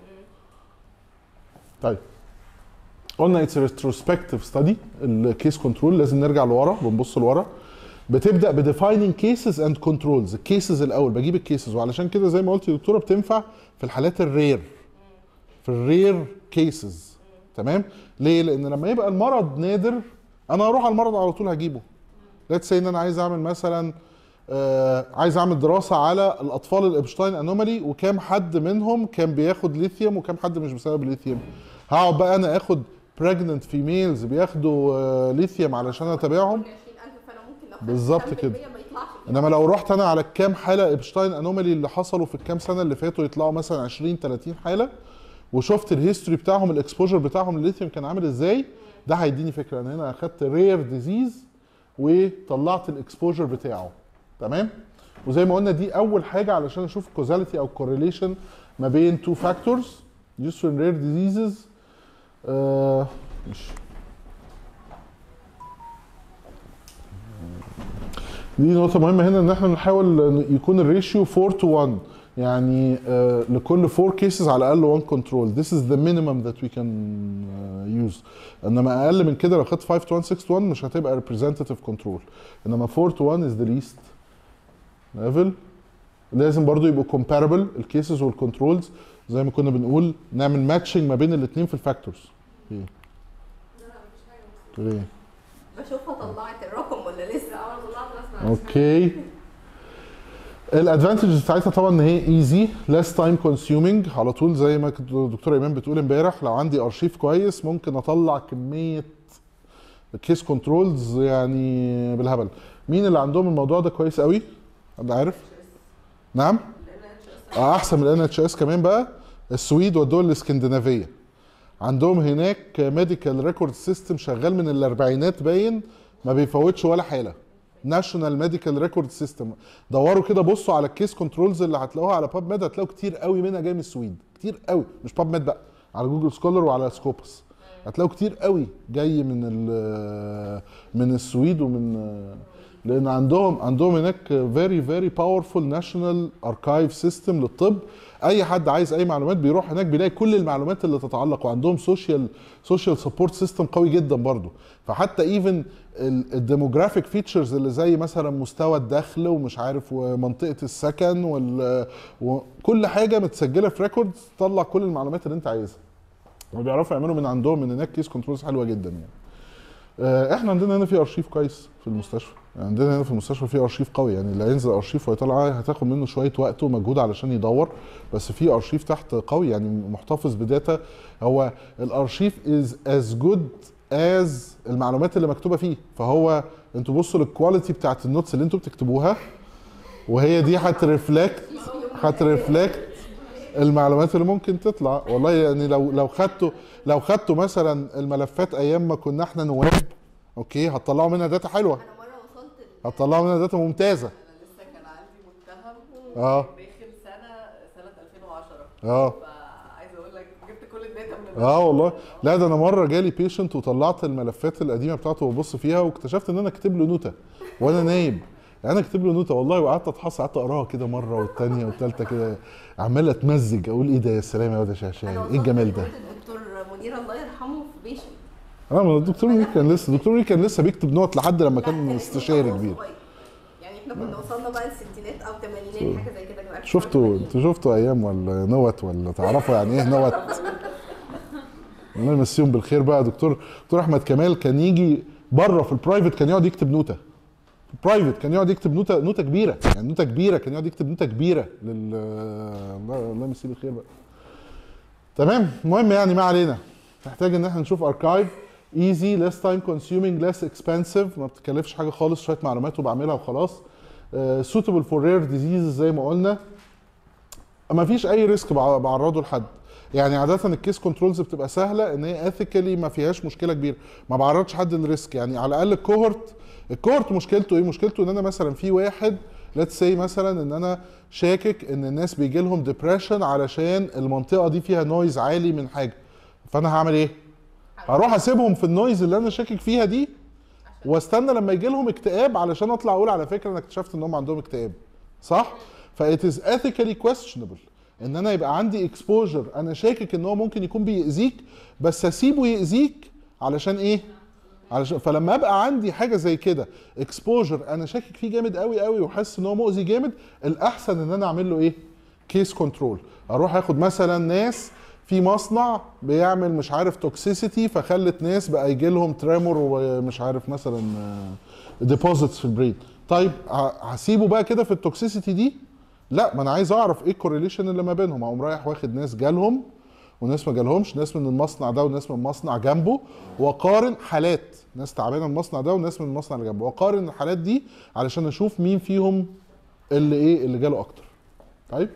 طيب قلنا اتس ريتروسبكتيف ستادي. الكيس كنترول لازم نرجع لورا، بنبص لورا. بتبدا بديفايننج كيسز اند كنترولز. الكيسز الاول، بجيب الكيسز، وعلشان كده زي ما قلت يا دكتوره بتنفع في الحالات الرير، في الرير كيسز. تمام؟ ليه؟ لان لما يبقى المرض نادر انا هروح على المرض على طول هجيبه. ليتس سي ان انا عايز اعمل مثلا عايز اعمل دراسه على الاطفال الابشتاين انومالي وكام حد منهم كان بياخد ليثيوم وكام حد مش بسبب الليثيوم. هقعد بقى انا اخد بريجننت فيميلز بياخدوا ليثيوم علشان اتابعهم. بالظبط كده. انما لو رحت انا على الكام حاله ابشتاين انومالي اللي حصلوا في الكام سنه اللي فاتوا يطلعوا مثلا 20 30 حاله، وشفت الهيستوري بتاعهم الاكسبوجر بتاعهم للليثيوم كان عامل ازاي، ده هيديني فكره ان هنا اخدت رير ديزيز وطلعت الاكسبوجر بتاعه. تمام؟ وزي ما قلنا دي اول حاجه علشان اشوف كوزاليتي او كورليشن ما بين تو فاكتورز used in rare diseases. دي نقطة مهمة هنا ان احنا نحاول يكون الريشيو 4:1 يعني لكل 4 cases على الاقل 1 control. This is the minimum that we can use. انما اقل من كده لو خدت 5:1 6:1 مش هتبقى representative control. انما 4:1 is the least level. لازم برضو يبقوا comparable الكيسز والكنترولز زي ما كنا بنقول، نعمل ماتشنج ما بين الاثنين في الفاكتورز. ايه؟ بشوفها طلعت الرقم ولا لسه؟ طلعت. اوكي. الادفانتجز بتاعتها طبعا ان هي ايزي، ليس تايم كونسيومينج، على طول زي ما كنت دكتور ايمان بتقول امبارح، لو عندي ارشيف كويس ممكن اطلع كميه كيس كنترولز يعني بالهبل. مين اللي عندهم الموضوع ده كويس قوي؟ حد عارف؟ نعم؟ احسن من ال NHS كمان بقى. السويد والدول الاسكندنافيه عندهم هناك ميديكال ريكورد سيستم شغال من الاربعينات باين، ما بيفوتش ولا حاله. ناشونال ميديكال ريكورد سيستم. دوروا كده بصوا على الكيس كنترولز اللي هتلاقوها على باب ميد، هتلاقوا كتير قوي منها جاي من السويد، كتير قوي، مش باب ميد بقى، على جوجل سكولر وعلى سكوبس هتلاقوا كتير قوي جاي من السويد ومن لان عندهم هناك فيري فيري باورفول ناشونال اركايف سيستم للطب. اي حد عايز اي معلومات بيروح هناك بيلاقي كل المعلومات اللي تتعلق، وعندهم سوشيال سبورت سيستم قوي جدا برضو. فحتى ايفن الديموغرافيك فيتشرز اللي زي مثلا مستوى الدخل ومش عارف ومنطقه السكن وكل حاجه متسجله في ريكوردز تطلع كل المعلومات اللي انت عايزها. وبيعرفوا يعملوا من هناك كيس كنترولز حلوه جدا يعني. احنا عندنا هنا في ارشيف كويس في المستشفى. عندنا هنا في المستشفى في ارشيف قوي، يعني اللي هينزل ارشيف ويطلع هتاخد منه شويه وقت ومجهود علشان يدور، بس في ارشيف تحت قوي يعني محتفظ بداتا. هو الارشيف از از جود از المعلومات اللي مكتوبه فيه، فهو انتوا بصوا للكواليتي بتاعت النوتس اللي انتوا بتكتبوها، وهي دي هترفلكت المعلومات اللي ممكن تطلع. والله يعني لو خدتوا مثلا الملفات ايام ما كنا احنا نواب، اوكي، هتطلعوا منها داتا حلوه، انا مره وصلت هتطلعوا منها داتا ممتازه. انا لسه كان عندي متهم داخل سنه 2010 فعايزه اقول لك جبت كل الداتا من والله. لا ده انا مره جالي بيشنت وطلعت الملفات القديمه بتاعته وببص فيها واكتشفت ان انا كاتب له نوته وانا نايم، انا كاتب له نوته والله، وقعدت اتحصى، قعدت اقراها كده مره والثانيه والثالثه كده، عمال اتمزج اقول ايه ده يا سلام يا واد يا شعشاعي، ايه الجمال ده. الدكتور منير الله يرحمه في بيشنت. الدكتور منير كان لسه بيكتب نوت لحد لما كان استشاري كبير. يعني احنا كنا وصلنا بقى الستينات او الثمانينات حاجه زي كده. شفتوا ايام ولا نوت ولا تعرفوا يعني ايه نوت؟ الله يمسيهم بالخير بقى. دكتور احمد كمال كان يجي بره في البرايفت كان يقعد يكتب نوته. برايفت كان يقعد يكتب نوته كبيره، يعني نوته كبيره، كان يقعد يكتب نوته كبيره الله يمسيه بالخير بقى. تمام. المهم يعني ما علينا، محتاج ان احنا نشوف اركايف easy less time consuming less expensive، ما بتكلفش حاجه خالص، شويه معلومات وبعملها وخلاص. suitable for rare diseases زي ما قلنا، ما فيش اي ريسك بعرضه لحد، يعني عاده الكيس كنترولز بتبقى سهله ان هي اثيكالي ما فيهاش مشكله كبيره، ما بعرضش حد للريسك. يعني على الاقل الكوهورت مشكلته ايه؟ مشكلته ان انا مثلا في واحد ليتس سي مثلا ان انا شاكك ان الناس بيجي لهم ديبريشن علشان المنطقه دي فيها نويز عالي من حاجه، فانا هعمل ايه؟ هروح اسيبهم في النويز اللي انا شاكك فيها دي واستنى لما يجي لهم اكتئاب علشان اطلع اقول على فكره انا اكتشفت ان هم عندهم اكتئاب، صح؟ فايت از ethically questionable ان انا يبقى عندي اكسبوجر انا شاكك ان هو ممكن يكون بيأذيك، بس اسيبه يأذيك علشان ايه؟ فلما ابقى عندي حاجه زي كده اكسبوجر انا شاكك فيه جامد قوي قوي وحاسس ان هو مؤذي جامد، الاحسن ان انا اعمل له ايه؟ كيس كنترول. اروح اخد مثلا ناس في مصنع بيعمل مش عارف توكسيسيتي فخلت ناس بقى يجي لهم تريمور ومش عارف مثلا ديبوزيتس في البرين، طيب هسيبه بقى كده في التوكسيسيتي دي؟ لا، ما انا عايز اعرف ايه الكورليشن اللي ما بينهم. اقوم رايح واخد ناس جالهم وناس ما جالهمش، ناس من المصنع ده وناس من المصنع جنبه، واقارن حالات ناس تعبانه من المصنع ده وناس من المصنع اللي جنبه، واقارن الحالات دي علشان اشوف مين فيهم اللي جاله اكتر. طيب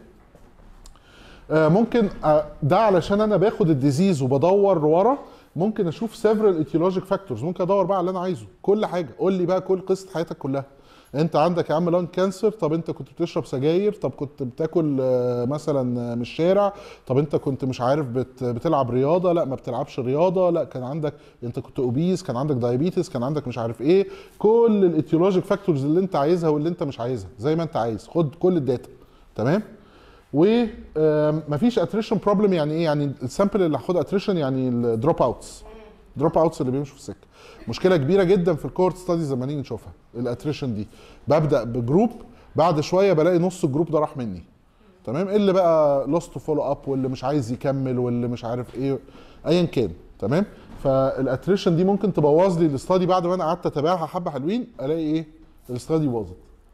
ممكن ده علشان انا باخد الديزيز وبدور ورا، ممكن اشوف several etiologic factors، ممكن ادور بقى على اللي انا عايزه، كل حاجه. قول لي بقى كل قصه حياتك كلها. انت عندك يا عم لون كانسر، طب انت كنت بتشرب سجاير، طب كنت بتاكل مثلا من الشارع، طب انت كنت مش عارف بتلعب رياضه، لا ما بتلعبش رياضه، لا كان عندك انت كنت اوبيز، كان عندك دايابيتس، كان عندك مش عارف ايه، كل الايتيولوجيك فاكتورز اللي انت عايزها واللي انت مش عايزها زي ما انت عايز، خد كل الداتا. تمام. ومفيش اتريشن بروبلم. يعني ايه؟ يعني السامبل اللي هاخدها اتريشن يعني الدروب اوتس، اللي بيمشوا في السكه. مشكله كبيره جدا في الكورت ستاديز لما نيجي نشوفها الاتريشن دي. ببدا بجروب، بعد شويه بلاقي نص الجروب ده راح مني. تمام. اللي بقى لوست فولو اب واللي مش عايز يكمل واللي مش عارف ايه ايا كان. تمام. فالاتريشن دي ممكن تبوظ لي الاستادي بعد ما انا قعدت اتابعها حبه حلوين، الاقي ايه؟ الاستادي باظت.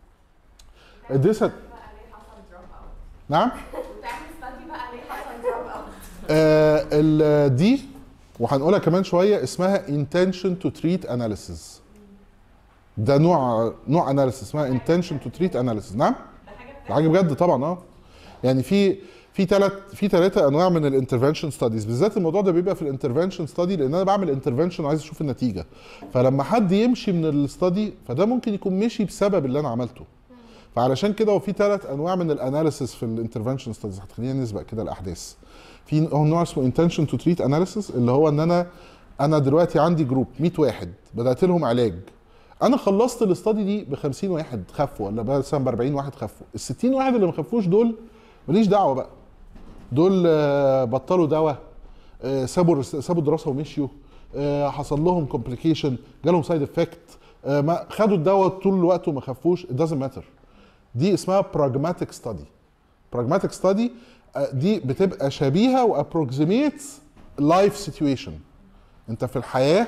نعم؟ وتعمل ستادي بقى ليه حصل دروب اوت؟ دي وهنقولها كمان شويه اسمها intention to treat analysis. ده نوع اناليسيس اسمها intention to treat analysis. نعم؟ ده حاجه بجد طبعا. يعني في ثلاثه انواع من الانترفنشن ستاديز، بالذات الموضوع ده بيبقى في الانترفنشن ستادي لان انا بعمل انترفنشن وعايز اشوف النتيجه، فلما حد يمشي من الستادي فده ممكن يكون مشي بسبب اللي انا عملته. فعلشان كده هو في 3 انواع من الاناليسيس في الانترفنشن ستاديز. خلينا نسبق كده الاحداث. في نوع اسمه intention to treat analysis، اللي هو ان انا دلوقتي عندي جروب 100 واحد بدات لهم علاج، انا خلصت الاستادي دي ب 50 واحد خفوا ولا مثلا ب 40 واحد خفوا، ال 60 واحد اللي ما خفوش دول ماليش دعوه بقى، دول بطلوا دواء، سابوا دراسه ومشيوا، حصل لهم كومبليكيشن، جالهم سايد افكت، ما خدوا الدواء طول الوقت وما خفوش، it doesn't matter. دي اسمها pragmatic study. pragmatic study دي بتبقى شبيهه وapproximates life situation. انت في الحياه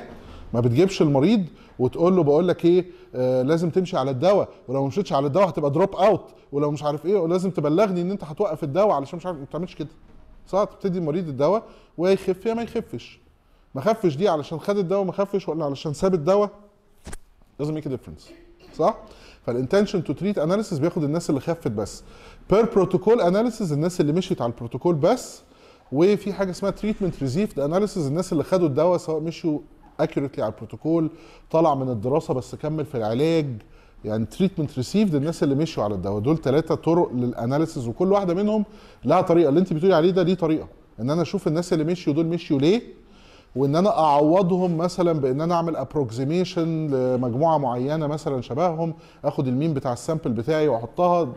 ما بتجيبش المريض وتقول له بقول لك ايه لازم تمشي على الدواء، ولو ما مشيتش على الدواء هتبقى دروب اوت، ولو مش عارف ايه ولازم تبلغني ان انت هتوقف الدواء علشان مش عارف. ما بتعملش كده. صح؟ تبتدي المريض الدواء ويا يخف يا ما يخفش. ما خفش دي علشان خد الدواء ما خفش ولا علشان ساب الدواء، لازم ميك ديفرنس. صح؟ فالانتنشن تو تريت اناليسيس بياخد الناس اللي خفت بس. بير بروتوكول اناليسيس الناس اللي مشيت على البروتوكول بس. وفي حاجه اسمها تريتمنت ريزيفد اناليسيس الناس اللي خدوا الدواء سواء مشوا اكيوريتلي على البروتوكول، طلع من الدراسه بس كمل في العلاج. يعني تريتمنت ريسيفد الناس اللي مشوا على الدواء. دول 3 طرق للاناليسيس وكل واحده منهم لها طريقه. اللي انت بتقولي عليه ده ليه طريقه، ان انا اشوف الناس اللي مشيوا دول مشيوا ليه، وان انا اعوضهم مثلا بان انا اعمل ابروكسيميشن لمجموعه معينه مثلا شبههم، اخد المين بتاع السامبل بتاعي واحطها.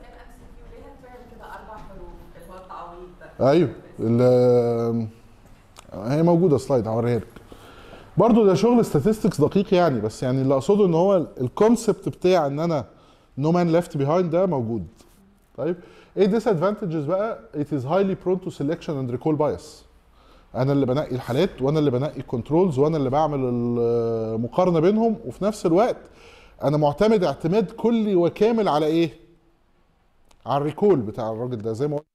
ايوه هي موجوده سلايد هوريها لك. برضه ده شغل statistics دقيق يعني، بس يعني اللي اقصده ان هو الكونسبت بتاع ان انا نو مان ليفت بيهايند ده موجود. طيب ايه disadvantages بقى؟ it is highly prone to selection and recall bias. انا اللي بنقي الحالات وانا اللي بنقي الكنترولز وانا اللي بعمل المقارنه بينهم، وفي نفس الوقت انا معتمد اعتماد كلي وكامل على ايه؟ على الريكول بتاع الراجل ده زي ما قلت.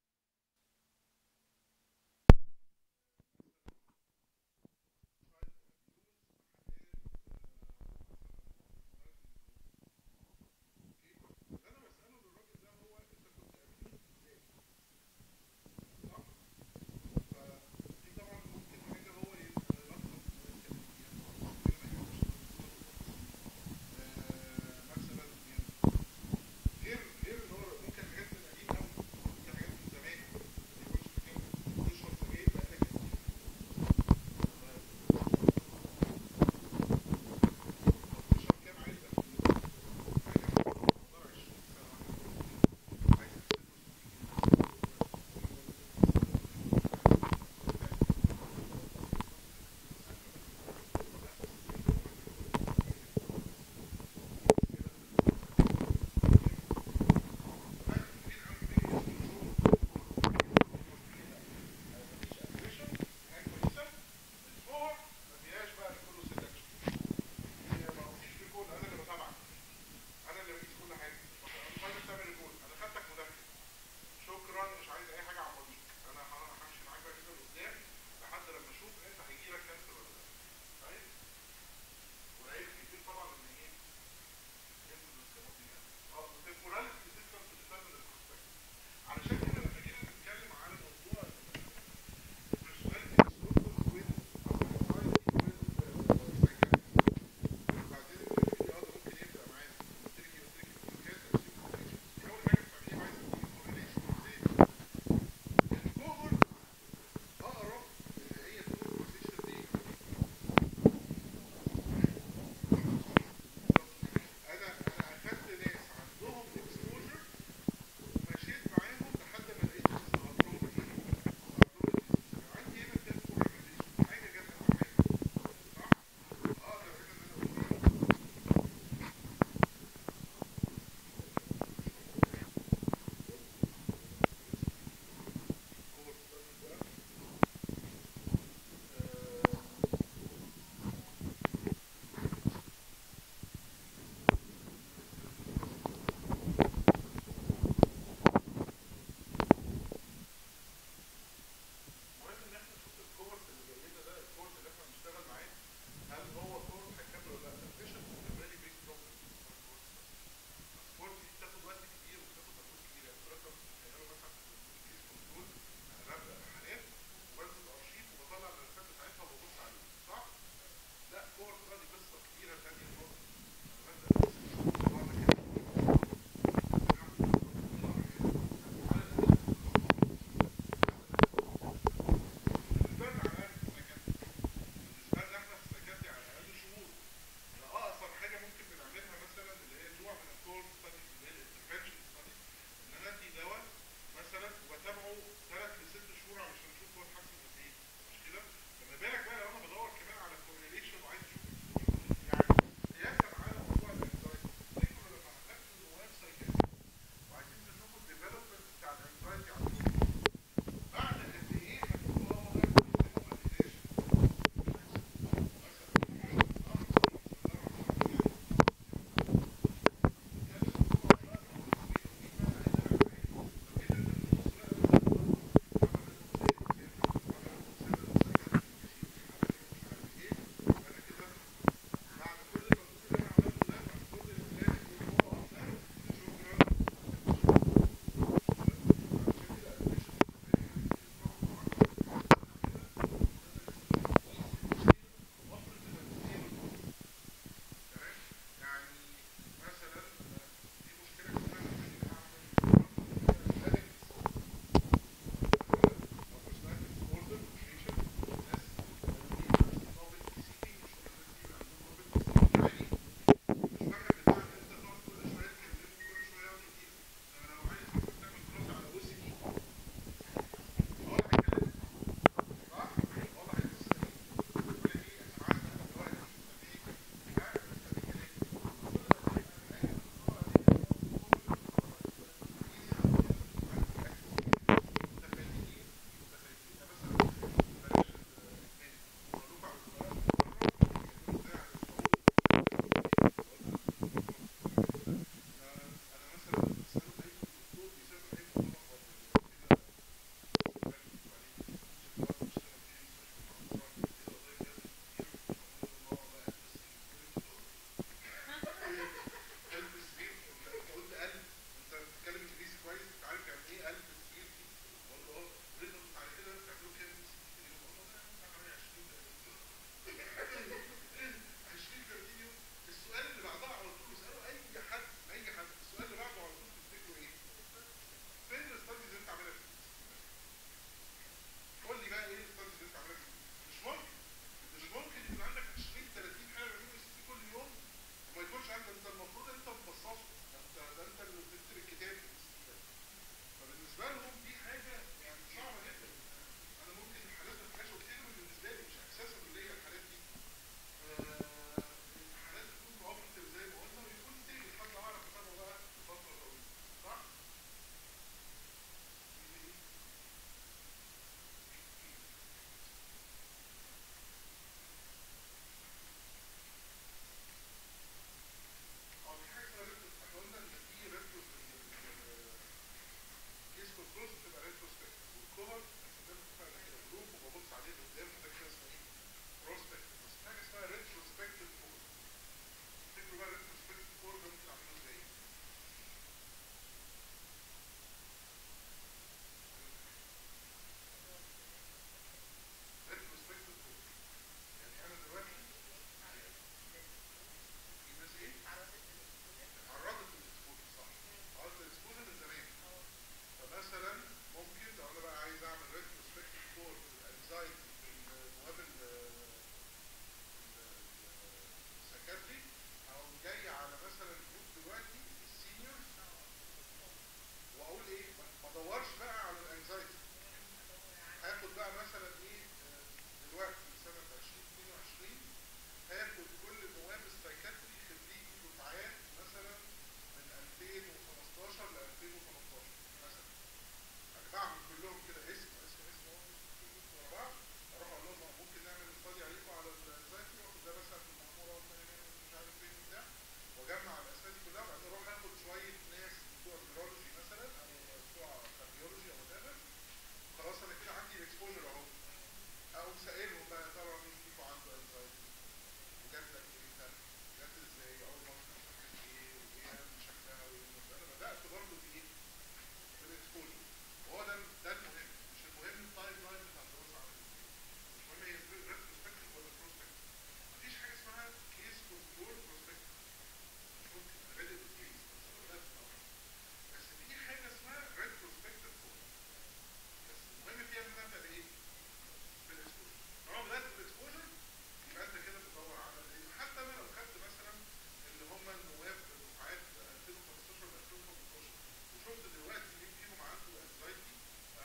سائلهم بقى ترى مين فيكم عنده انزايتي وجات لك امتى؟ جات ازاي؟ اول ما كانت ايه؟ وايه شكلها وايه المساله؟ بدات برضه بايه؟ بالاكسبوجر. وهو ده المهم، مش المهم التايم لاين بتاع الدراسه عامل ازاي. مش مهم هي ريتروسبكتيف ولا بروسبكتيف. مفيش حاجه اسمها كيس كنترول بروسبكتيف. مش ممكن انا بادئ بالكيس بس انا بدات بالأمر. بس في حاجه اسمها ريتروسبكتيف فورم. بس المهم فيها ان انا ابدا بايه؟ بالاكسبوجر. طالما بدات بالاكسبوجر يبقى انت كده بتدور على ايه؟ حتى انا لو خدت مثلا اللي هم النواب دفعات 2015 ل 2015 وشفت دلوقتي مين فيهم عنده انزايتي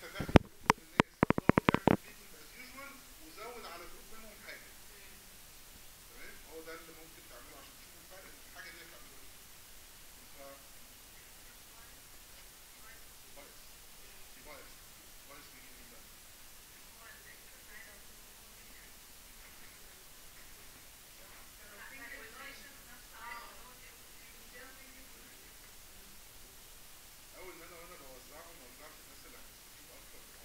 تاخد ان استخدام تريتمنت از يوجوال وزود على جروب منهم حاجه. تمام؟ هو ده اللي ممكن تعمله عشان تشوف الفرق في الحاجه دي هتعمله ايه. ف بايس في بايس بيجي من ده. او ان انا وانا بوزعهم وزعت الناس اللي هتستفيد اكتر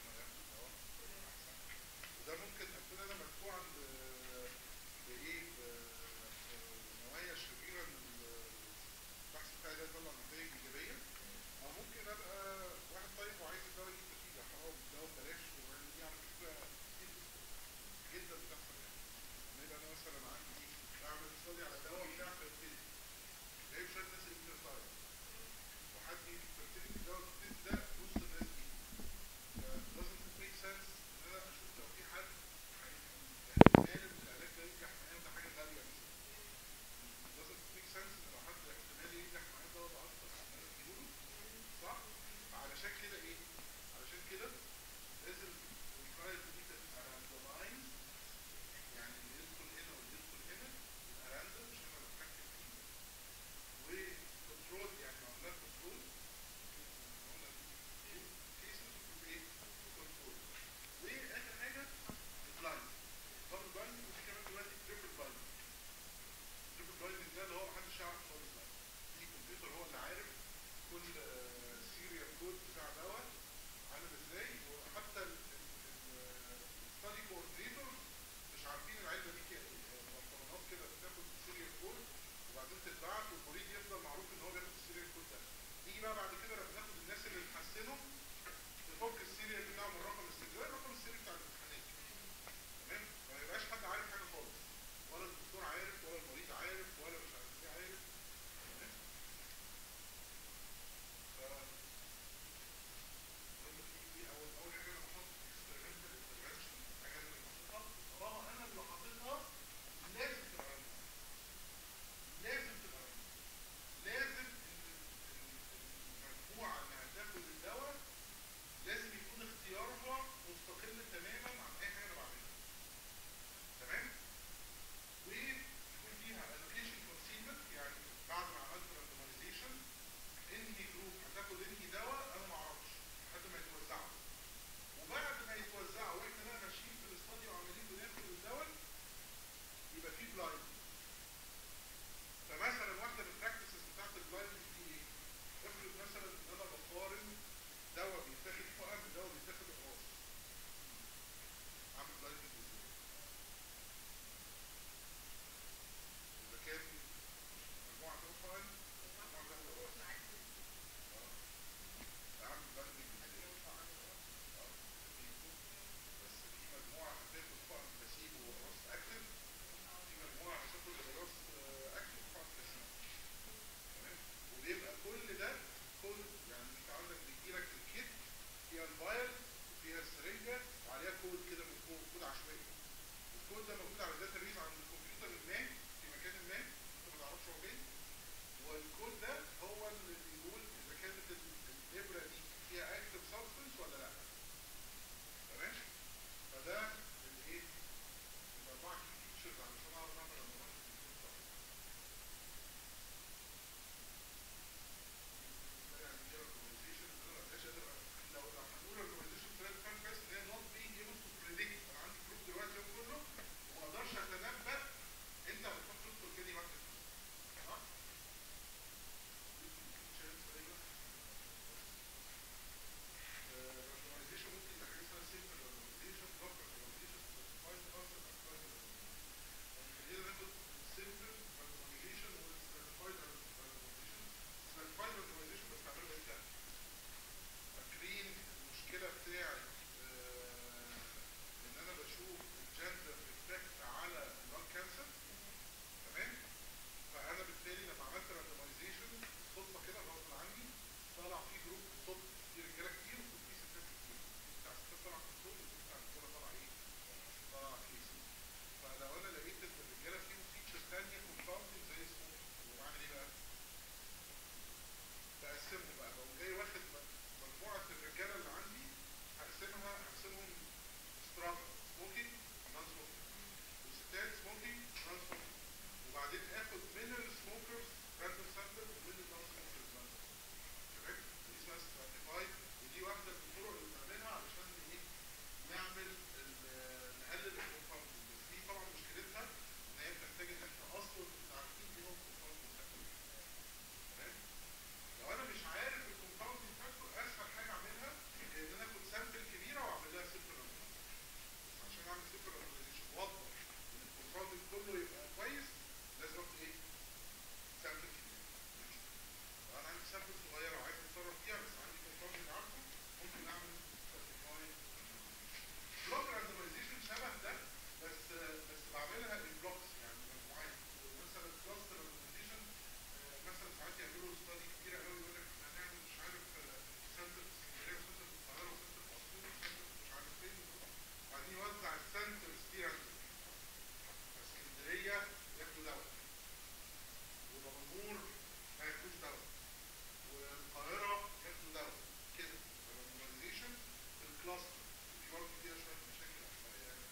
وبعدين اخد من السموكرز راندوم سامبل ومن النون سموكرز راندوم سامبل. دي اسمها ستراتيفاي، ودي واحده من الطرق اللي بنعملها علشان ايه؟ نعمل نقلل الكونفاوند. بس دي طبعا مشكلتها ان هي بتحتاج ان احنا اصلا نبقى عارفين ايه هو الكونفاوند فاكتور. تمام؟ لو انا مش عارف الكونفاوند فاكتور اسهل حاجه اعملها ان انا اخد سامبل كبيره واعمل لها سيمبل رانdomization. بس عشان اعمل سيمبل رانdomization واضمن ان الكونفاوند كله يبقى كويس لازم اخد ايه؟ سامبل كبيره. لو انا عندي سامبل صغيره وعايز اتصرف فيها بس عندي كونفاوند عارفه ممكن اعمل ستراتيفاي. بلوك راندمايزيشن شبه ده بس بعملها بلوكس يعني مجموعات. مثلا كلاستر راندمايزيشن مثلا ساعات يعملوا ستادي كتيره قوي يقول لك احنا هنعمل مش عارف سنتر في اسكندريه وسنتر في القاهره وسنتر في اسيوط وسنتر في مش عارف فين، وبعدين يوزع السنترز دي اسكندريه ياخدوا دواء، ودمنهور ما ياخدوش دواء، والقاهره ياخدوا دواء كده. راندمايزيشن في الكلاستر في برضه فيها شويه مشاكل عشوائيه يعني.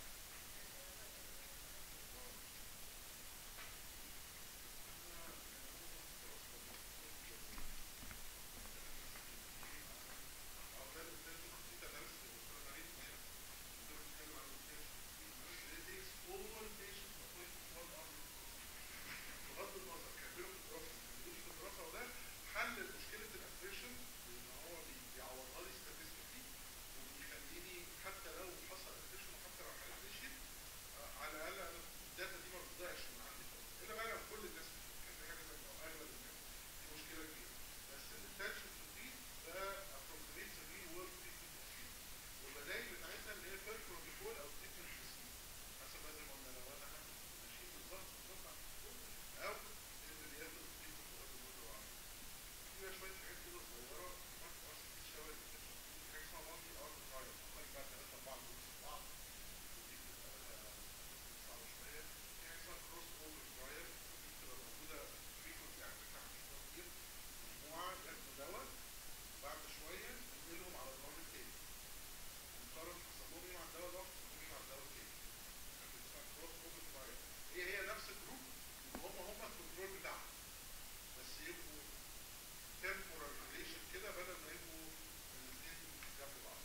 بغض النظر كملوا في الدراسه ما كملوش في الدراسه، وده حل مشكله الافريشن ان هو بيعوضها لي ستاتستيكلي وبيخليني حتى لو حصل افريشن وحتى لو حالات مشيت على الاقل انا الداتا دي ما بتضيعش من عندي خالص. الا بقى لو كل الناس كان في حاجه زي كده او اغلب الناس دي مشكله كبيره. بس الاتاتشن تقييم ده ابروكسيميتس الريل وورلد تريتمنت والبدائل بتاعتها اللي هي بير بروتوكول او تريتمنت سيستم حسب ما زي ما قلنا. لو انا ماشي بالظبط على البروتوكول او اللي بياخد تريتمنت بغض النظر عن فيها شويه حاجات كده صغيره ما تبقاش شبه الاتاتشن. في حاجه اسمها مالتي ارم ترايل عمال بقى 3 4 في بعض ودي بتبقى صعبه شويه. في حاجه اسمها كروس اوفر ترايل ودي بتبقى موجوده فريكونسي على فكره هتشوفوها كتير. مجموعه ياخدوا دواء بعد شويه ننقلهم على النظام التاني ونقارن حصل لهم ايه مع الدواء ده وحصل لهم ايه مع الدواء التاني. اسمها كروس اوفر ترايل. هي نفس الجروب وهم الكنترول بتاعهم بس يبقوا temporal relation كده بدل ما يبقوا الاثنين جنب بعض.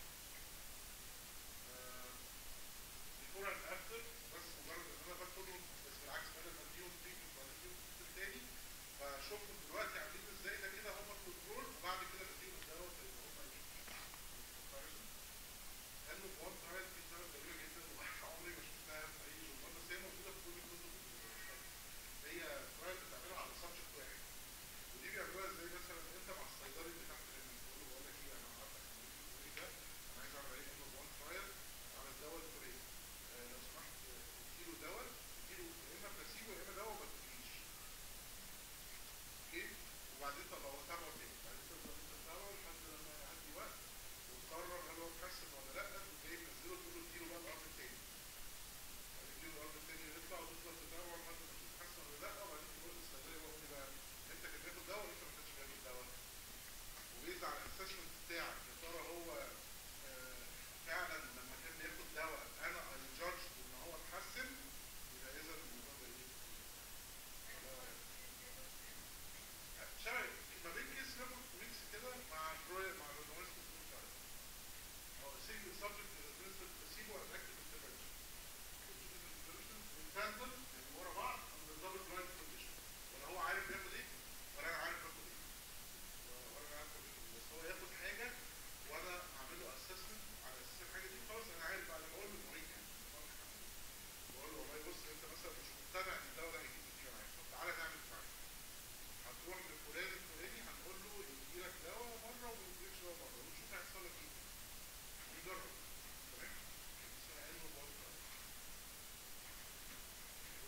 before and after بس مجرد ان انا باخدهم بس بالعكس بدل ما اديهم تريتمنت وبعد اديهم تريتمنت تاني فاشوفهم دلوقتي عاملين ازاي. ده كده هم الكنترول وبعد كده بديهم الدواء اللي هم ايه كومباريزون. قالوا في وان ترايل في دواء غريبه جدا وعمري ما شفتها في اي جورنال بس هي موجوده في كل الكتب. هي ترايل بتعملها على سبجكت واحد ودي بيعملوها ازاي؟ مثلا انت مع الصيدلي اللي تحت هنا تقول له بقول لك ايه انا عارفك الدوري ده انا عايز اعمل عليه انه وان ترايل على الدواء الفلاني لو سمحت اديله دواء اديله يا اما بلاسيبو يا اما دواء ما تديش. اوكي وبعدين طب هو تابعه تاني بعدين تفضل انت تتابعه لحد لما يعدي وقت وتقرر هل هو اتحسن ولا لا وجاي تنزله تقول له اديله بقى الارض التاني. بعدين اديله الارض التاني يطلع وتفضل تتابعه لحد ما تشوف اتحسن ولا لا وبعدين تقول للصيدلي بقى قول لي بقى انت كنت بتاخد دواء وانت ما كنتش بتاخد دواء. وبيزعل على الاسسمنت بتاعك يا ترى هو فعلا لما كان بياخد دواء انا الجادج ان هو اتحسن يبقى اذا الموضوع ده ايه؟ شبه ما بين كيس ريبورت ميكس كده مع الريدوميس كنترول ترايل. او سينجل سبجكت ادمنسترد بلاسيبو اند اكتيف انترفنشن. انتاندم يعني ورا بعض من دبل بلايند كونديشن ولا هو عارف ياخد ايه ولا انا عارف باخد ايه ولا انا عارف باخد ايه. بس هو ياخد حاجه وانا اعمل له اسسمنت على اساس الحاجه دي خلاص انا عارف بعد ما اقول للمريض يعني بقول له والله بص انت مثلا مش مقتنع ان الدواء ده هيجيب نتيجه معاك طب تعالى نعمل معاك. هتروح لفلان الفلاني هنقول له يدي لك دواء مره وما يديلكش دواء مره ونشوف هيحصل لك ايه. ونجرب. تمام؟ اسمها انه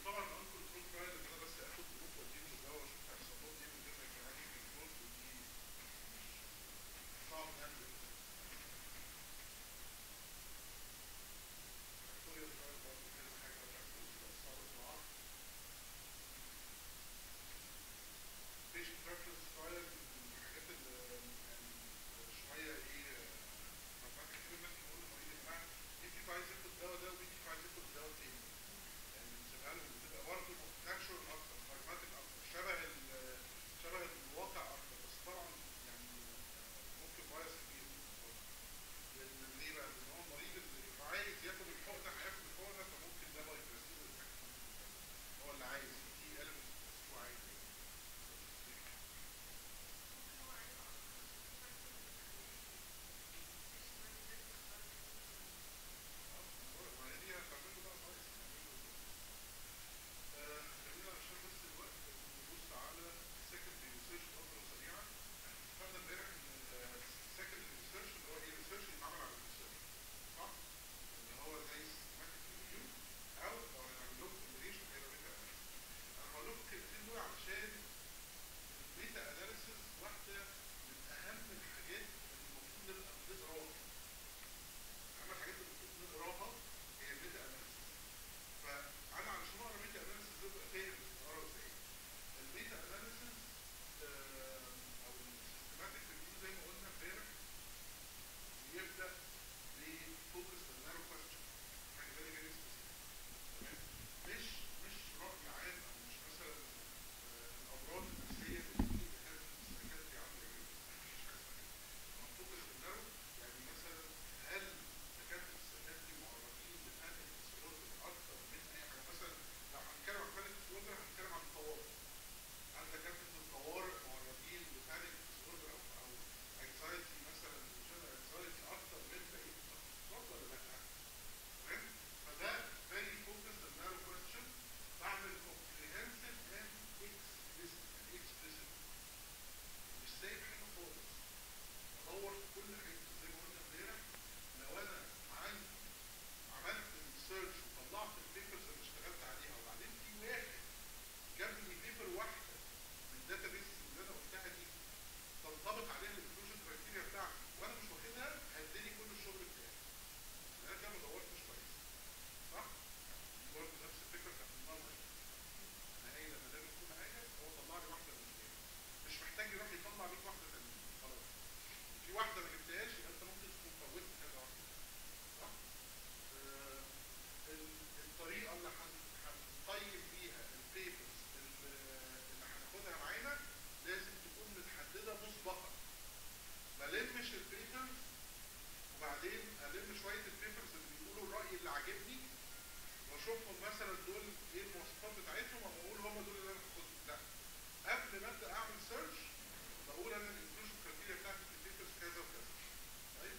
اشوفهم مثلا دول ايه المواصفات بتاعتهم واقول هم دول اللي انا هاخدهم، لا. قبل ما ابدا اعمل سيرش بقول انا الانكلوجن كرايتيريا بتاعتي في البيبرز كذا وكذا. طيب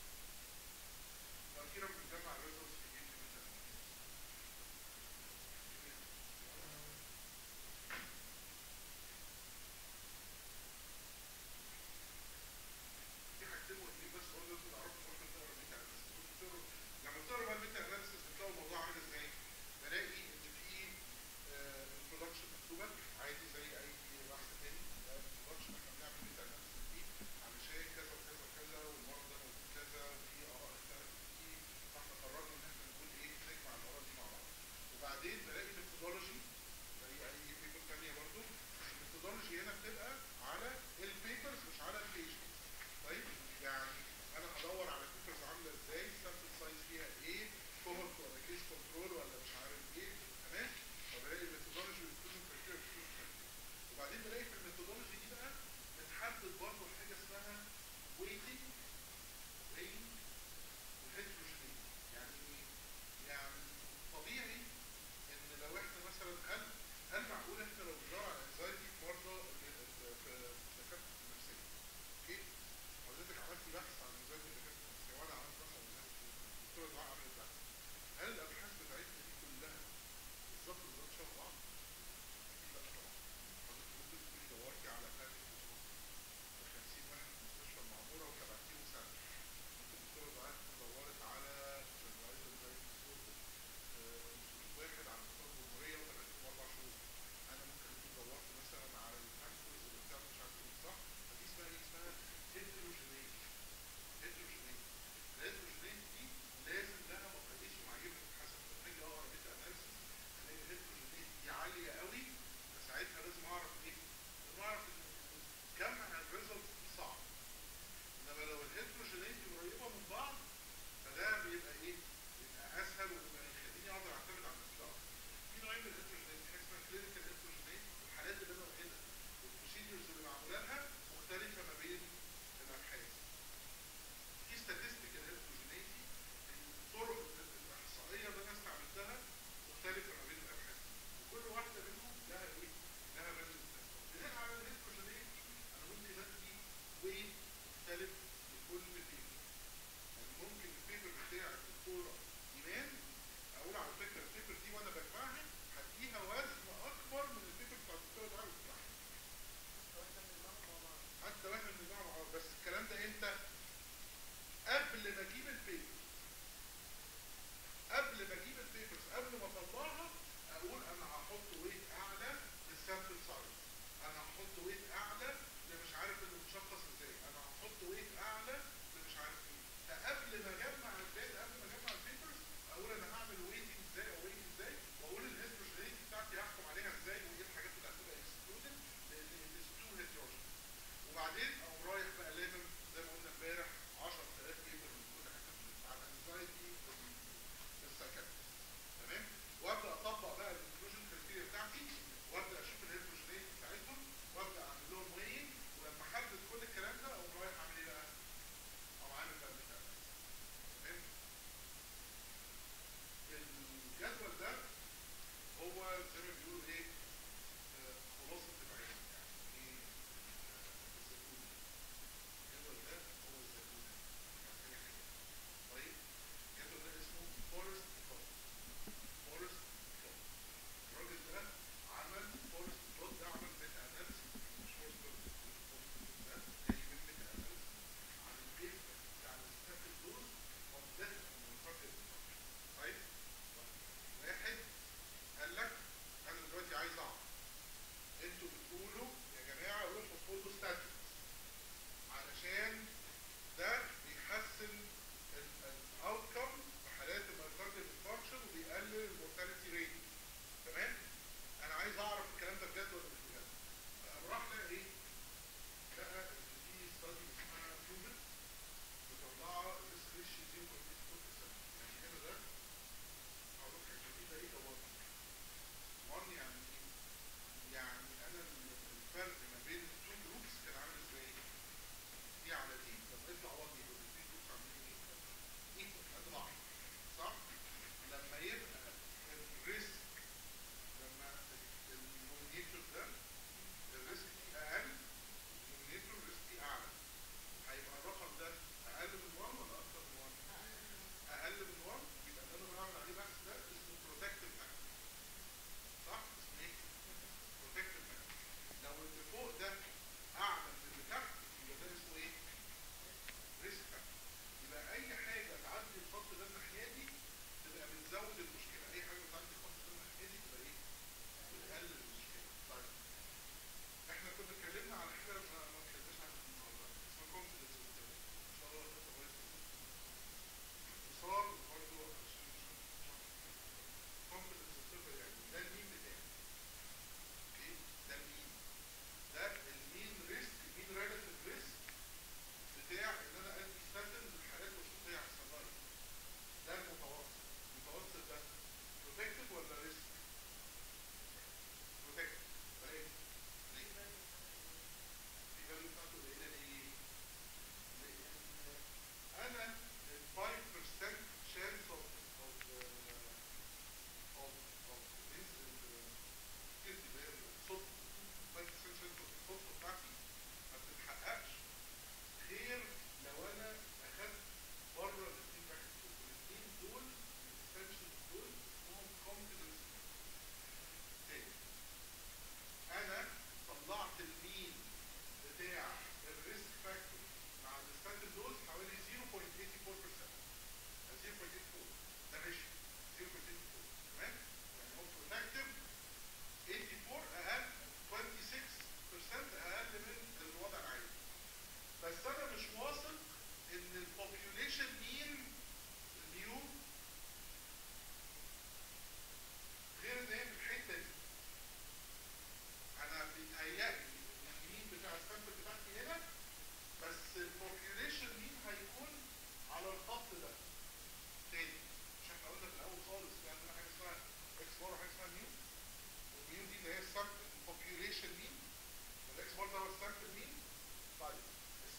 واخيرا بنجمع الريزلتس في ايه؟ في حاجتين مهمين بس برضه لازم نعرفهم واحنا بنقرا الميتا اناليسيس. لما بتقرا بقى الميتا اناليسيس بتلاقوا الموضوع عامل ازاي؟ بلاقي ان في البرودكشن مكتوبه عادي زي اي بحث تاني. البرودكشن احنا بنعمل ميتا اناليسيس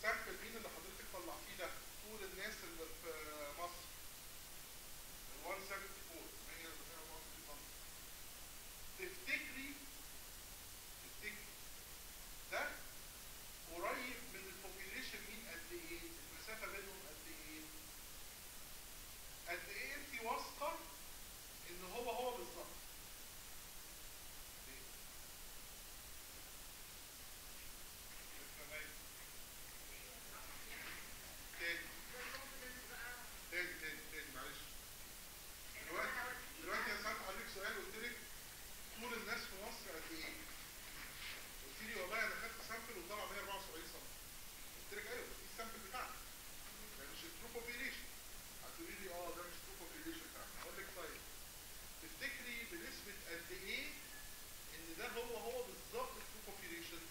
السامبل مين اللي حضرتك طلعتيه ده؟ طول الناس اللي في مصر 174 تفتكري ده قريب من البوبيليشن مين قد ايه؟ المسافه بينهم قد ايه؟ قد ايه انت واثقه ان هو بالظبط؟ تاني معلش. دلوقتي انا سألت حضرتك سؤال قلت لك طول الناس في مصر قد ايه؟ قلت لي والله انا خدت سامبل وطلع 174 سم. قلت لك ايوه بس دي السامبل بتاعنا. ده مش الترو بوبيليشن. هتقولي لي ده مش الترو بوبيليشن بتاعنا. هقول لك طيب تفتكري بنسبة قد ايه ان ده هو بالظبط الترو بوبيليشن؟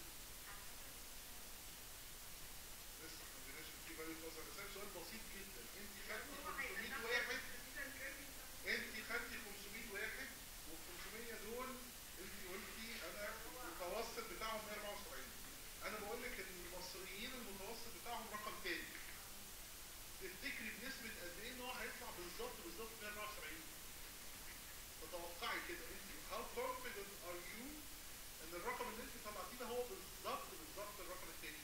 لسه ما عندناش في بالي نظر. بس سؤال بسيط جدا. انت خدتي 500 واحد، انت خدتي 500 واحد وال 500 دول انت قلتي انا المتوسط بتاعهم 174. انا بقول لك ان المصريين المتوسط بتاعهم رقم تاني. تفتكري بنسبة قد ايه ان هو هيطلع بالظبط 174؟ تتوقعي كده انت how confident are you ان الرقم اللي انت طلعتيه ده هو بالظبط الرقم التاني؟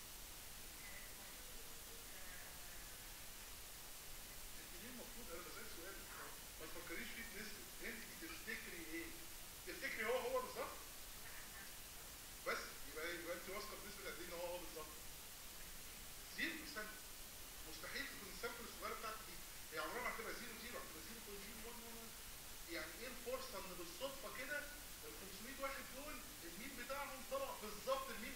انت ليه المفروض انا بسأل سؤال ما تفكريش فيه بنسبة، انت تفتكري ايه؟ تفتكري هو بالظبط؟ بس يبقى انت واثقه بنسبة قد ايه ان هو بالظبط؟ 0%. مستحيل تكون السامبل الصغيره بتاعتك دي هي عمرها ما هتبقى 0 هتبقى 0.011. يعني ايه الفرصه ان بالصدفه كده ال 500 واحد دول المين بتاعهم طلع بالظبط المين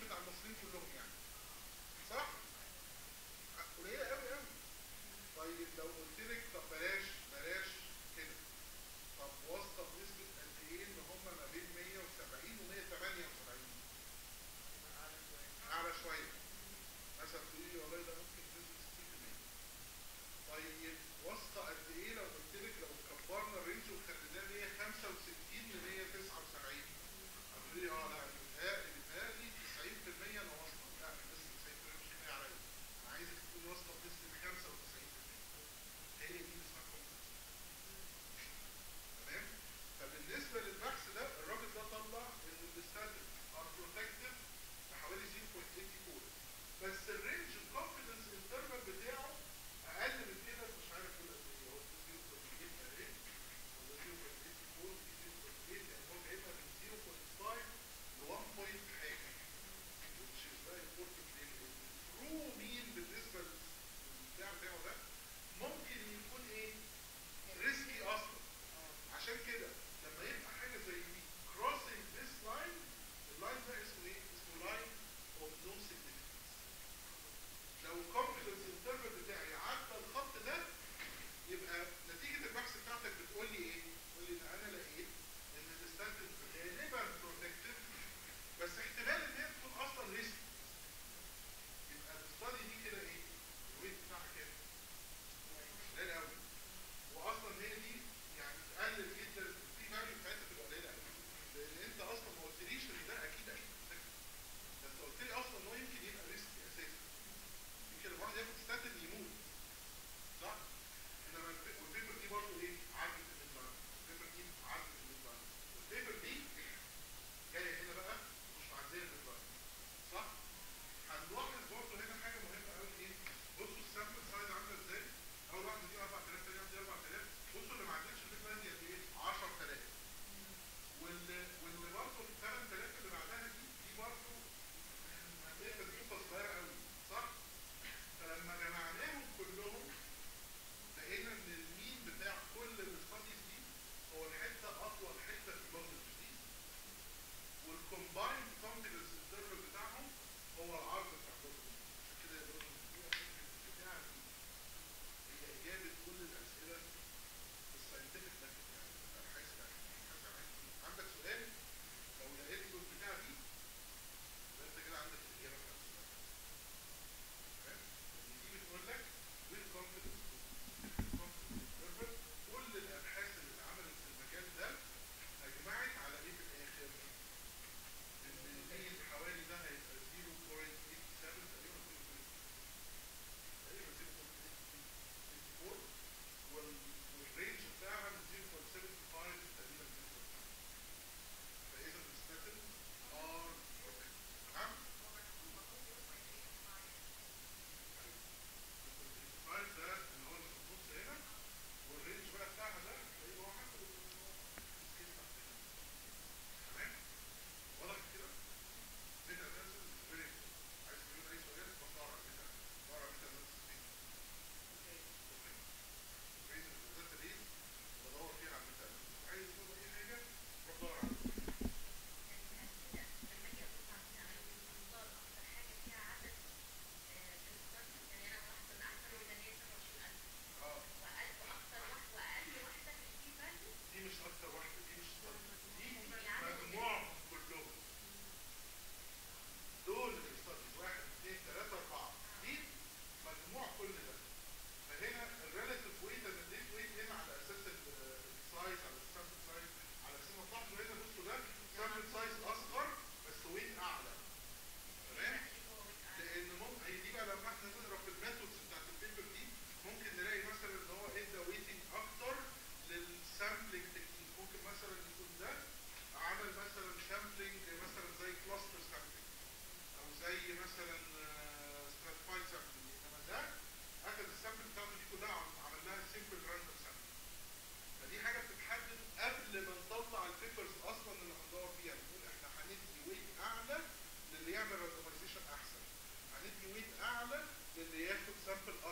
السامبل